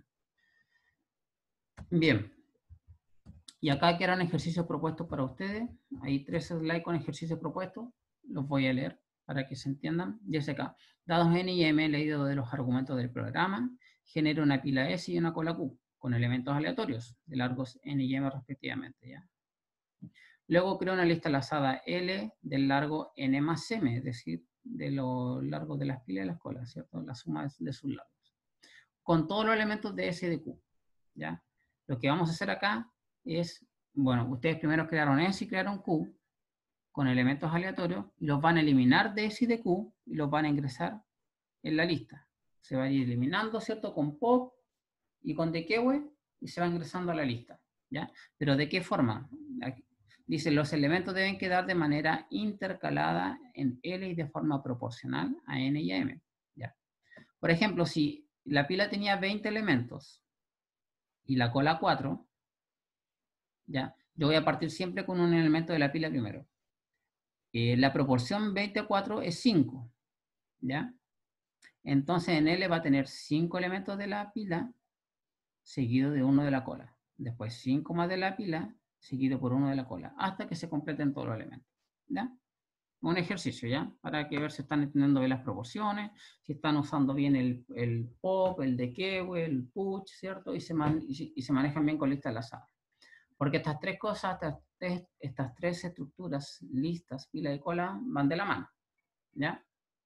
A: Bien. Y acá quedan ejercicios propuestos para ustedes. Hay tres slides con ejercicios propuestos. Los voy a leer para que se entiendan. Dice acá, dados n y m leídos de los argumentos del programa, genera una pila S y una cola Q con elementos aleatorios de largos n y m respectivamente. ¿Ya? Luego creo una lista lazada L del largo n más m, es decir, de los largos de las pilas y las colas, ¿cierto? La suma de sus largos. Con todos los elementos de S y de Q, ¿ya? Lo que vamos a hacer acá es, bueno, ustedes primero crearon S y crearon Q, con elementos aleatorios, los van a eliminar de S y de Q y los van a ingresar en la lista. Se va a ir eliminando, ¿cierto? Con pop y con dequeue y se va ingresando a la lista, ¿ya? Pero ¿de qué forma? Aquí dice, los elementos deben quedar de manera intercalada en L y de forma proporcional a N y a M, ¿ya? Por ejemplo, si la pila tenía veinte elementos y la cola cuatro, ¿ya? Yo voy a partir siempre con un elemento de la pila primero. Eh, la proporción veinte a cuatro es cinco, ¿ya? Entonces en L va a tener cinco elementos de la pila seguido de uno de la cola. Después cinco más de la pila seguido por uno de la cola, hasta que se completen todos los elementos, ¿ya? Un ejercicio, ¿ya? Para que ver si están entendiendo bien las proporciones, si están usando bien el, el pop, el dequeue, el push, ¿cierto? Y se, man, y, y se manejan bien con listas enlazadas. Porque estas tres cosas, estas tres, estas tres estructuras, listas, pila y cola, van de la mano, ¿ya?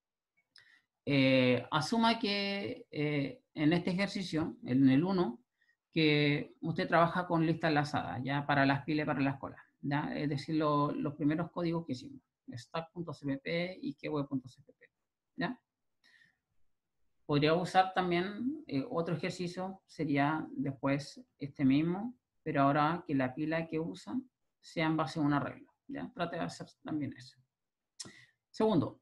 A: Eh, asuma que eh, en este ejercicio, en el uno, que usted trabaja con lista enlazada, ya para las pilas y para las colas, ¿ya? Es decir, lo, los primeros códigos que hicimos, stack.cpp y queue.cpp, ¿ya? Podría usar también eh, otro ejercicio, sería después este mismo, pero ahora que la pila que usa sea en base a un arreglo, ¿ya? Trate de hacer también eso. Segundo,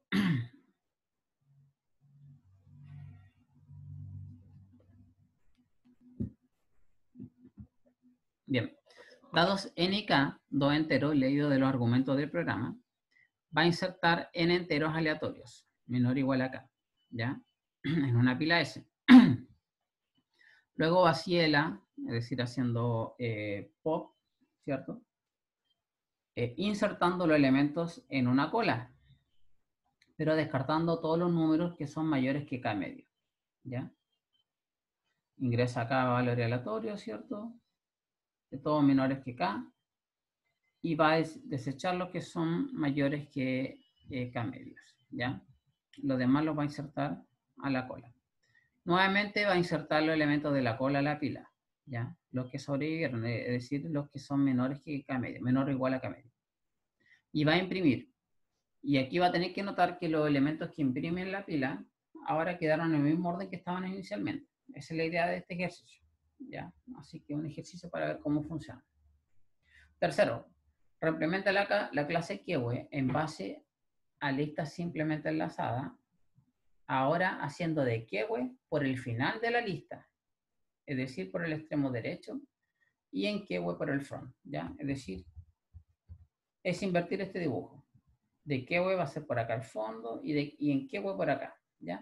A: bien, dados n y k, dos enteros leídos de los argumentos del programa, va a insertar n enteros aleatorios, menor o igual a k, ¿ya? En una pila S. Luego vacíela, es decir, haciendo eh, pop, ¿cierto? Eh, insertando los elementos en una cola, pero descartando todos los números que son mayores que k medio, ¿ya? Ingresa acá valor aleatorio, ¿cierto? De todos menores que k, y va a desechar los que son mayores que eh, k medios, ¿ya? Los demás los va a insertar a la cola. Nuevamente va a insertar los elementos de la cola a la pila, ¿ya? Los que sobrevivieron, es decir, los que son menores que k medio, menor o igual a k medio. Y va a imprimir. Y aquí va a tener que notar que los elementos que imprimen la pila ahora quedaron en el mismo orden que estaban inicialmente. Esa es la idea de este ejercicio, ¿ya? Así que un ejercicio para ver cómo funciona. Tercero, reimplementa la, la clase queue en base a lista simplemente enlazada, ahora haciendo de queue por el final de la lista, es decir, por el extremo derecho, y en queue por el front, ¿ya? Es decir, es invertir este dibujo. De queue va a ser por acá al fondo y, de, y en queue por acá, ¿ya?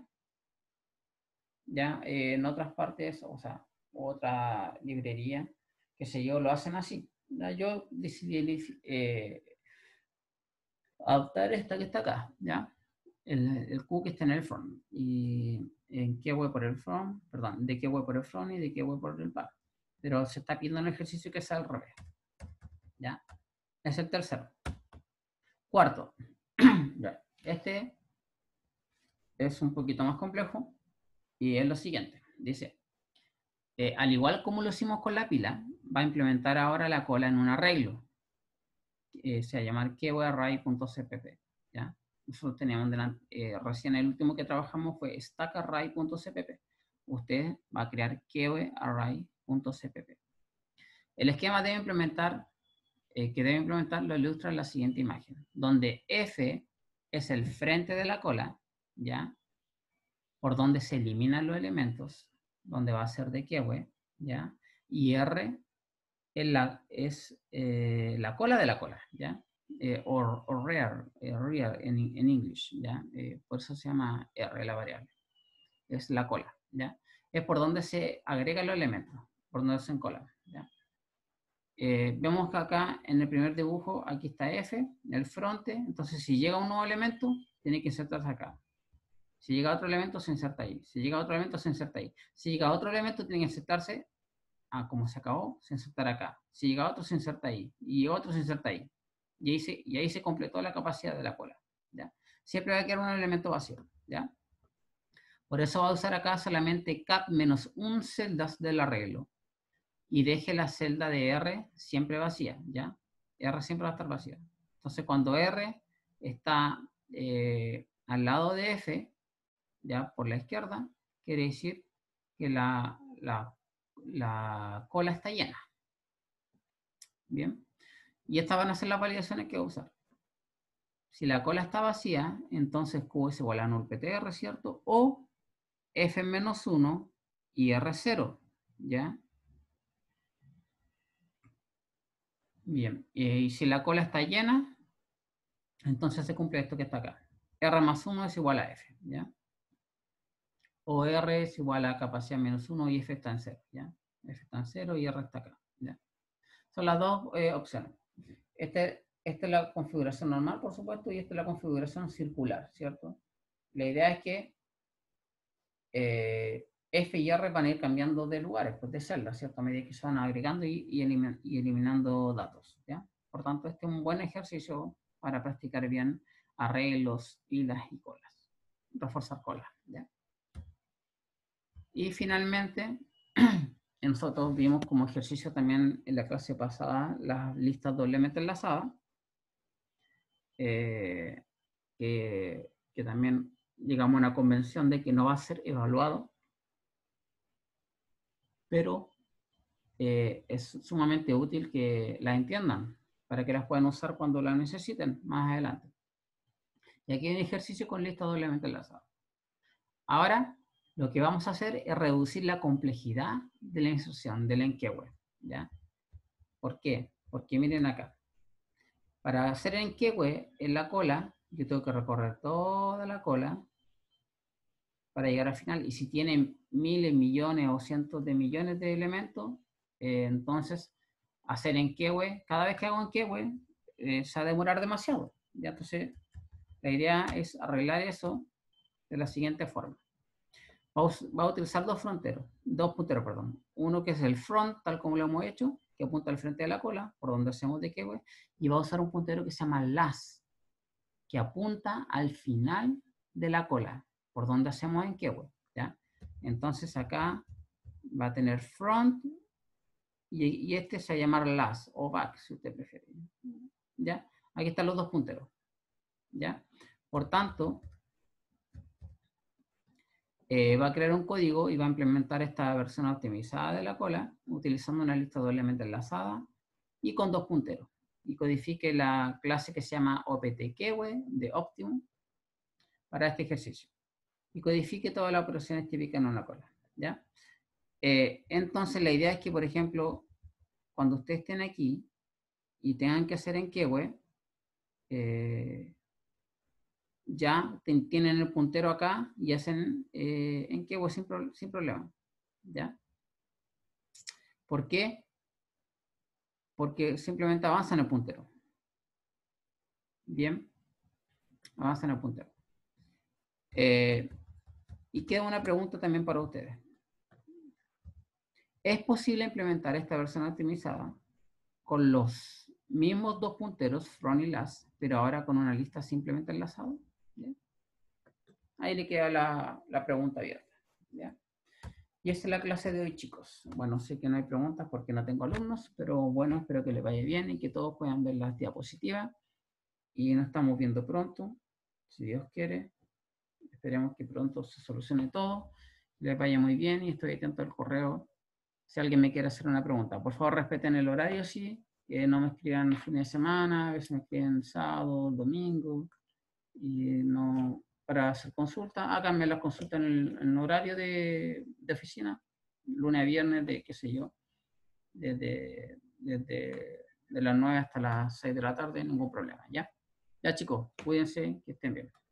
A: Ya eh, en otras partes, o sea, otra librería, qué sé yo, lo hacen así. ¿Ya? Yo decidí eh, adoptar esta que está acá, ¿ya? El, el Q que está en el front. Y en queue por el front, perdón, de queue por el front y de queue por el back. Pero se está pidiendo un ejercicio que sea al revés, ¿ya? Es el tercero. Cuarto, ya. Este es un poquito más complejo y es lo siguiente. Dice, eh, al igual como lo hicimos con la pila, va a implementar ahora la cola en un arreglo. Eh, se va a llamar queuearray.cpp, ¿ya? Nosotros teníamos delante, eh, recién el último que trabajamos fue stackarray.cpp. Usted va a crear queuearray.cpp. El esquema debe implementar, eh, que debe implementar lo ilustra en la siguiente imagen, donde F es el frente de la cola, ¿ya? Por donde se eliminan los elementos, donde va a ser de queue, ¿ya? Y R es la, es, eh, la cola de la cola, ¿ya? Eh, or, or rear, eh, rear en, en English, ¿ya? Eh, por eso se llama R la variable. Es la cola, ¿ya? Es por donde se agregan los elementos, por donde se encolan, ¿ya? Eh, vemos que acá en el primer dibujo, aquí está F, el fronte, entonces si llega un nuevo elemento, tiene que insertarse acá. Si llega otro elemento, se inserta ahí. Si llega otro elemento, se inserta ahí. Si llega otro elemento, tiene que insertarse, ah, como se acabó, se insertará acá. Si llega otro, se inserta ahí. Y otro se inserta ahí. Y ahí se, y ahí se completó la capacidad de la cola, ¿ya? Siempre va a quedar un elemento vacío, ¿ya? Por eso va a usar acá solamente cap menos un celdas del arreglo. Y deje la celda de R siempre vacía, ¿ya? R siempre va a estar vacía. Entonces, cuando R está eh, al lado de F, ya por la izquierda, quiere decir que la, la, la cola está llena. Bien. Y estas van a ser las validaciones que voy a usar. Si la cola está vacía, entonces Q es igual a null P T R, ¿cierto? O F menos uno y R cero, ¿ya? Bien, y si la cola está llena, entonces se cumple esto que está acá. R más uno es igual a F, ¿ya? O R es igual a capacidad menos uno y F está en cero, ¿ya? F está en cero y R está acá, ¿ya? Son las dos eh, opciones. Este, esta es la configuración normal, por supuesto, y esta es la configuración circular, ¿cierto? La idea es que eh, F y R van a ir cambiando de lugares, pues de celdas, ¿cierto? A medida que se van agregando y, y, elimin y eliminando datos, ¿ya? Por tanto, este es un buen ejercicio para practicar bien arreglos, hilas y colas. Reforzar colas, ¿ya? Y finalmente, nosotros vimos como ejercicio también en la clase pasada las listas doblemente enlazadas, eh, que, que también llegamos a una convención de que no va a ser evaluado, pero eh, es sumamente útil que la entiendan para que las puedan usar cuando la necesiten más adelante. Y aquí hay un ejercicio con listas doblemente enlazadas. Ahora, lo que vamos a hacer es reducir la complejidad de la instrucción del enqueue, ¿ya? ¿Por qué? Porque miren acá. Para hacer enqueue en la cola, yo tengo que recorrer toda la cola para llegar al final. Y si tiene miles, millones o cientos de millones de elementos, eh, entonces hacer enqueue, cada vez que hago enqueue, eh, se va a demorar demasiado. ¿Ya? Entonces, la idea es arreglar eso de la siguiente forma. Va a utilizar dos fronteros, dos punteros, perdón. Uno que es el front, tal como lo hemos hecho, que apunta al frente de la cola, por donde hacemos de enqueue, y va a usar un puntero que se llama last, que apunta al final de la cola, por donde hacemos enqueue, ¿ya? Entonces acá va a tener front y, y este se va a llamar last o back, si usted prefiere, ¿ya? Aquí están los dos punteros, ¿ya? Por tanto, eh, va a crear un código y va a implementar esta versión optimizada de la cola utilizando una lista doblemente enlazada y con dos punteros. Y codifique la clase que se llama optqueue de Optimum para este ejercicio. Y codifique todas las operaciones típicas en una cola, ¿ya? Eh, entonces, la idea es que, por ejemplo, cuando ustedes estén aquí y tengan que hacer enqueue, eh, ya tienen el puntero acá y hacen eh, enqueue sin, pro sin problema, ¿ya? ¿Por qué? Porque simplemente avanzan el puntero. Bien, avanzan el puntero. Eh, y queda una pregunta también para ustedes. ¿Es posible implementar esta versión optimizada con los mismos dos punteros, front y last, pero ahora con una lista simplemente enlazada? ¿Bien? Ahí le queda la, la pregunta abierta, ¿ya? Y esa es la clase de hoy, chicos. Bueno, sé que no hay preguntas porque no tengo alumnos, pero bueno, espero que les vaya bien y que todos puedan ver las diapositivas. Y nos estamos viendo pronto, si Dios quiere. Esperemos que pronto se solucione todo, les vaya muy bien y estoy atento al correo si alguien me quiere hacer una pregunta. Por favor, respeten el horario, sí. Eh, no me escriban fin de semana, a veces me escriben sábado, domingo, y no para hacer consulta. Háganme las consultas en el, en el horario de, de oficina, lunes a viernes, de qué sé yo, desde, desde de las nueve hasta las seis de la tarde, ningún problema, ¿ya? Ya chicos, cuídense, que estén bien.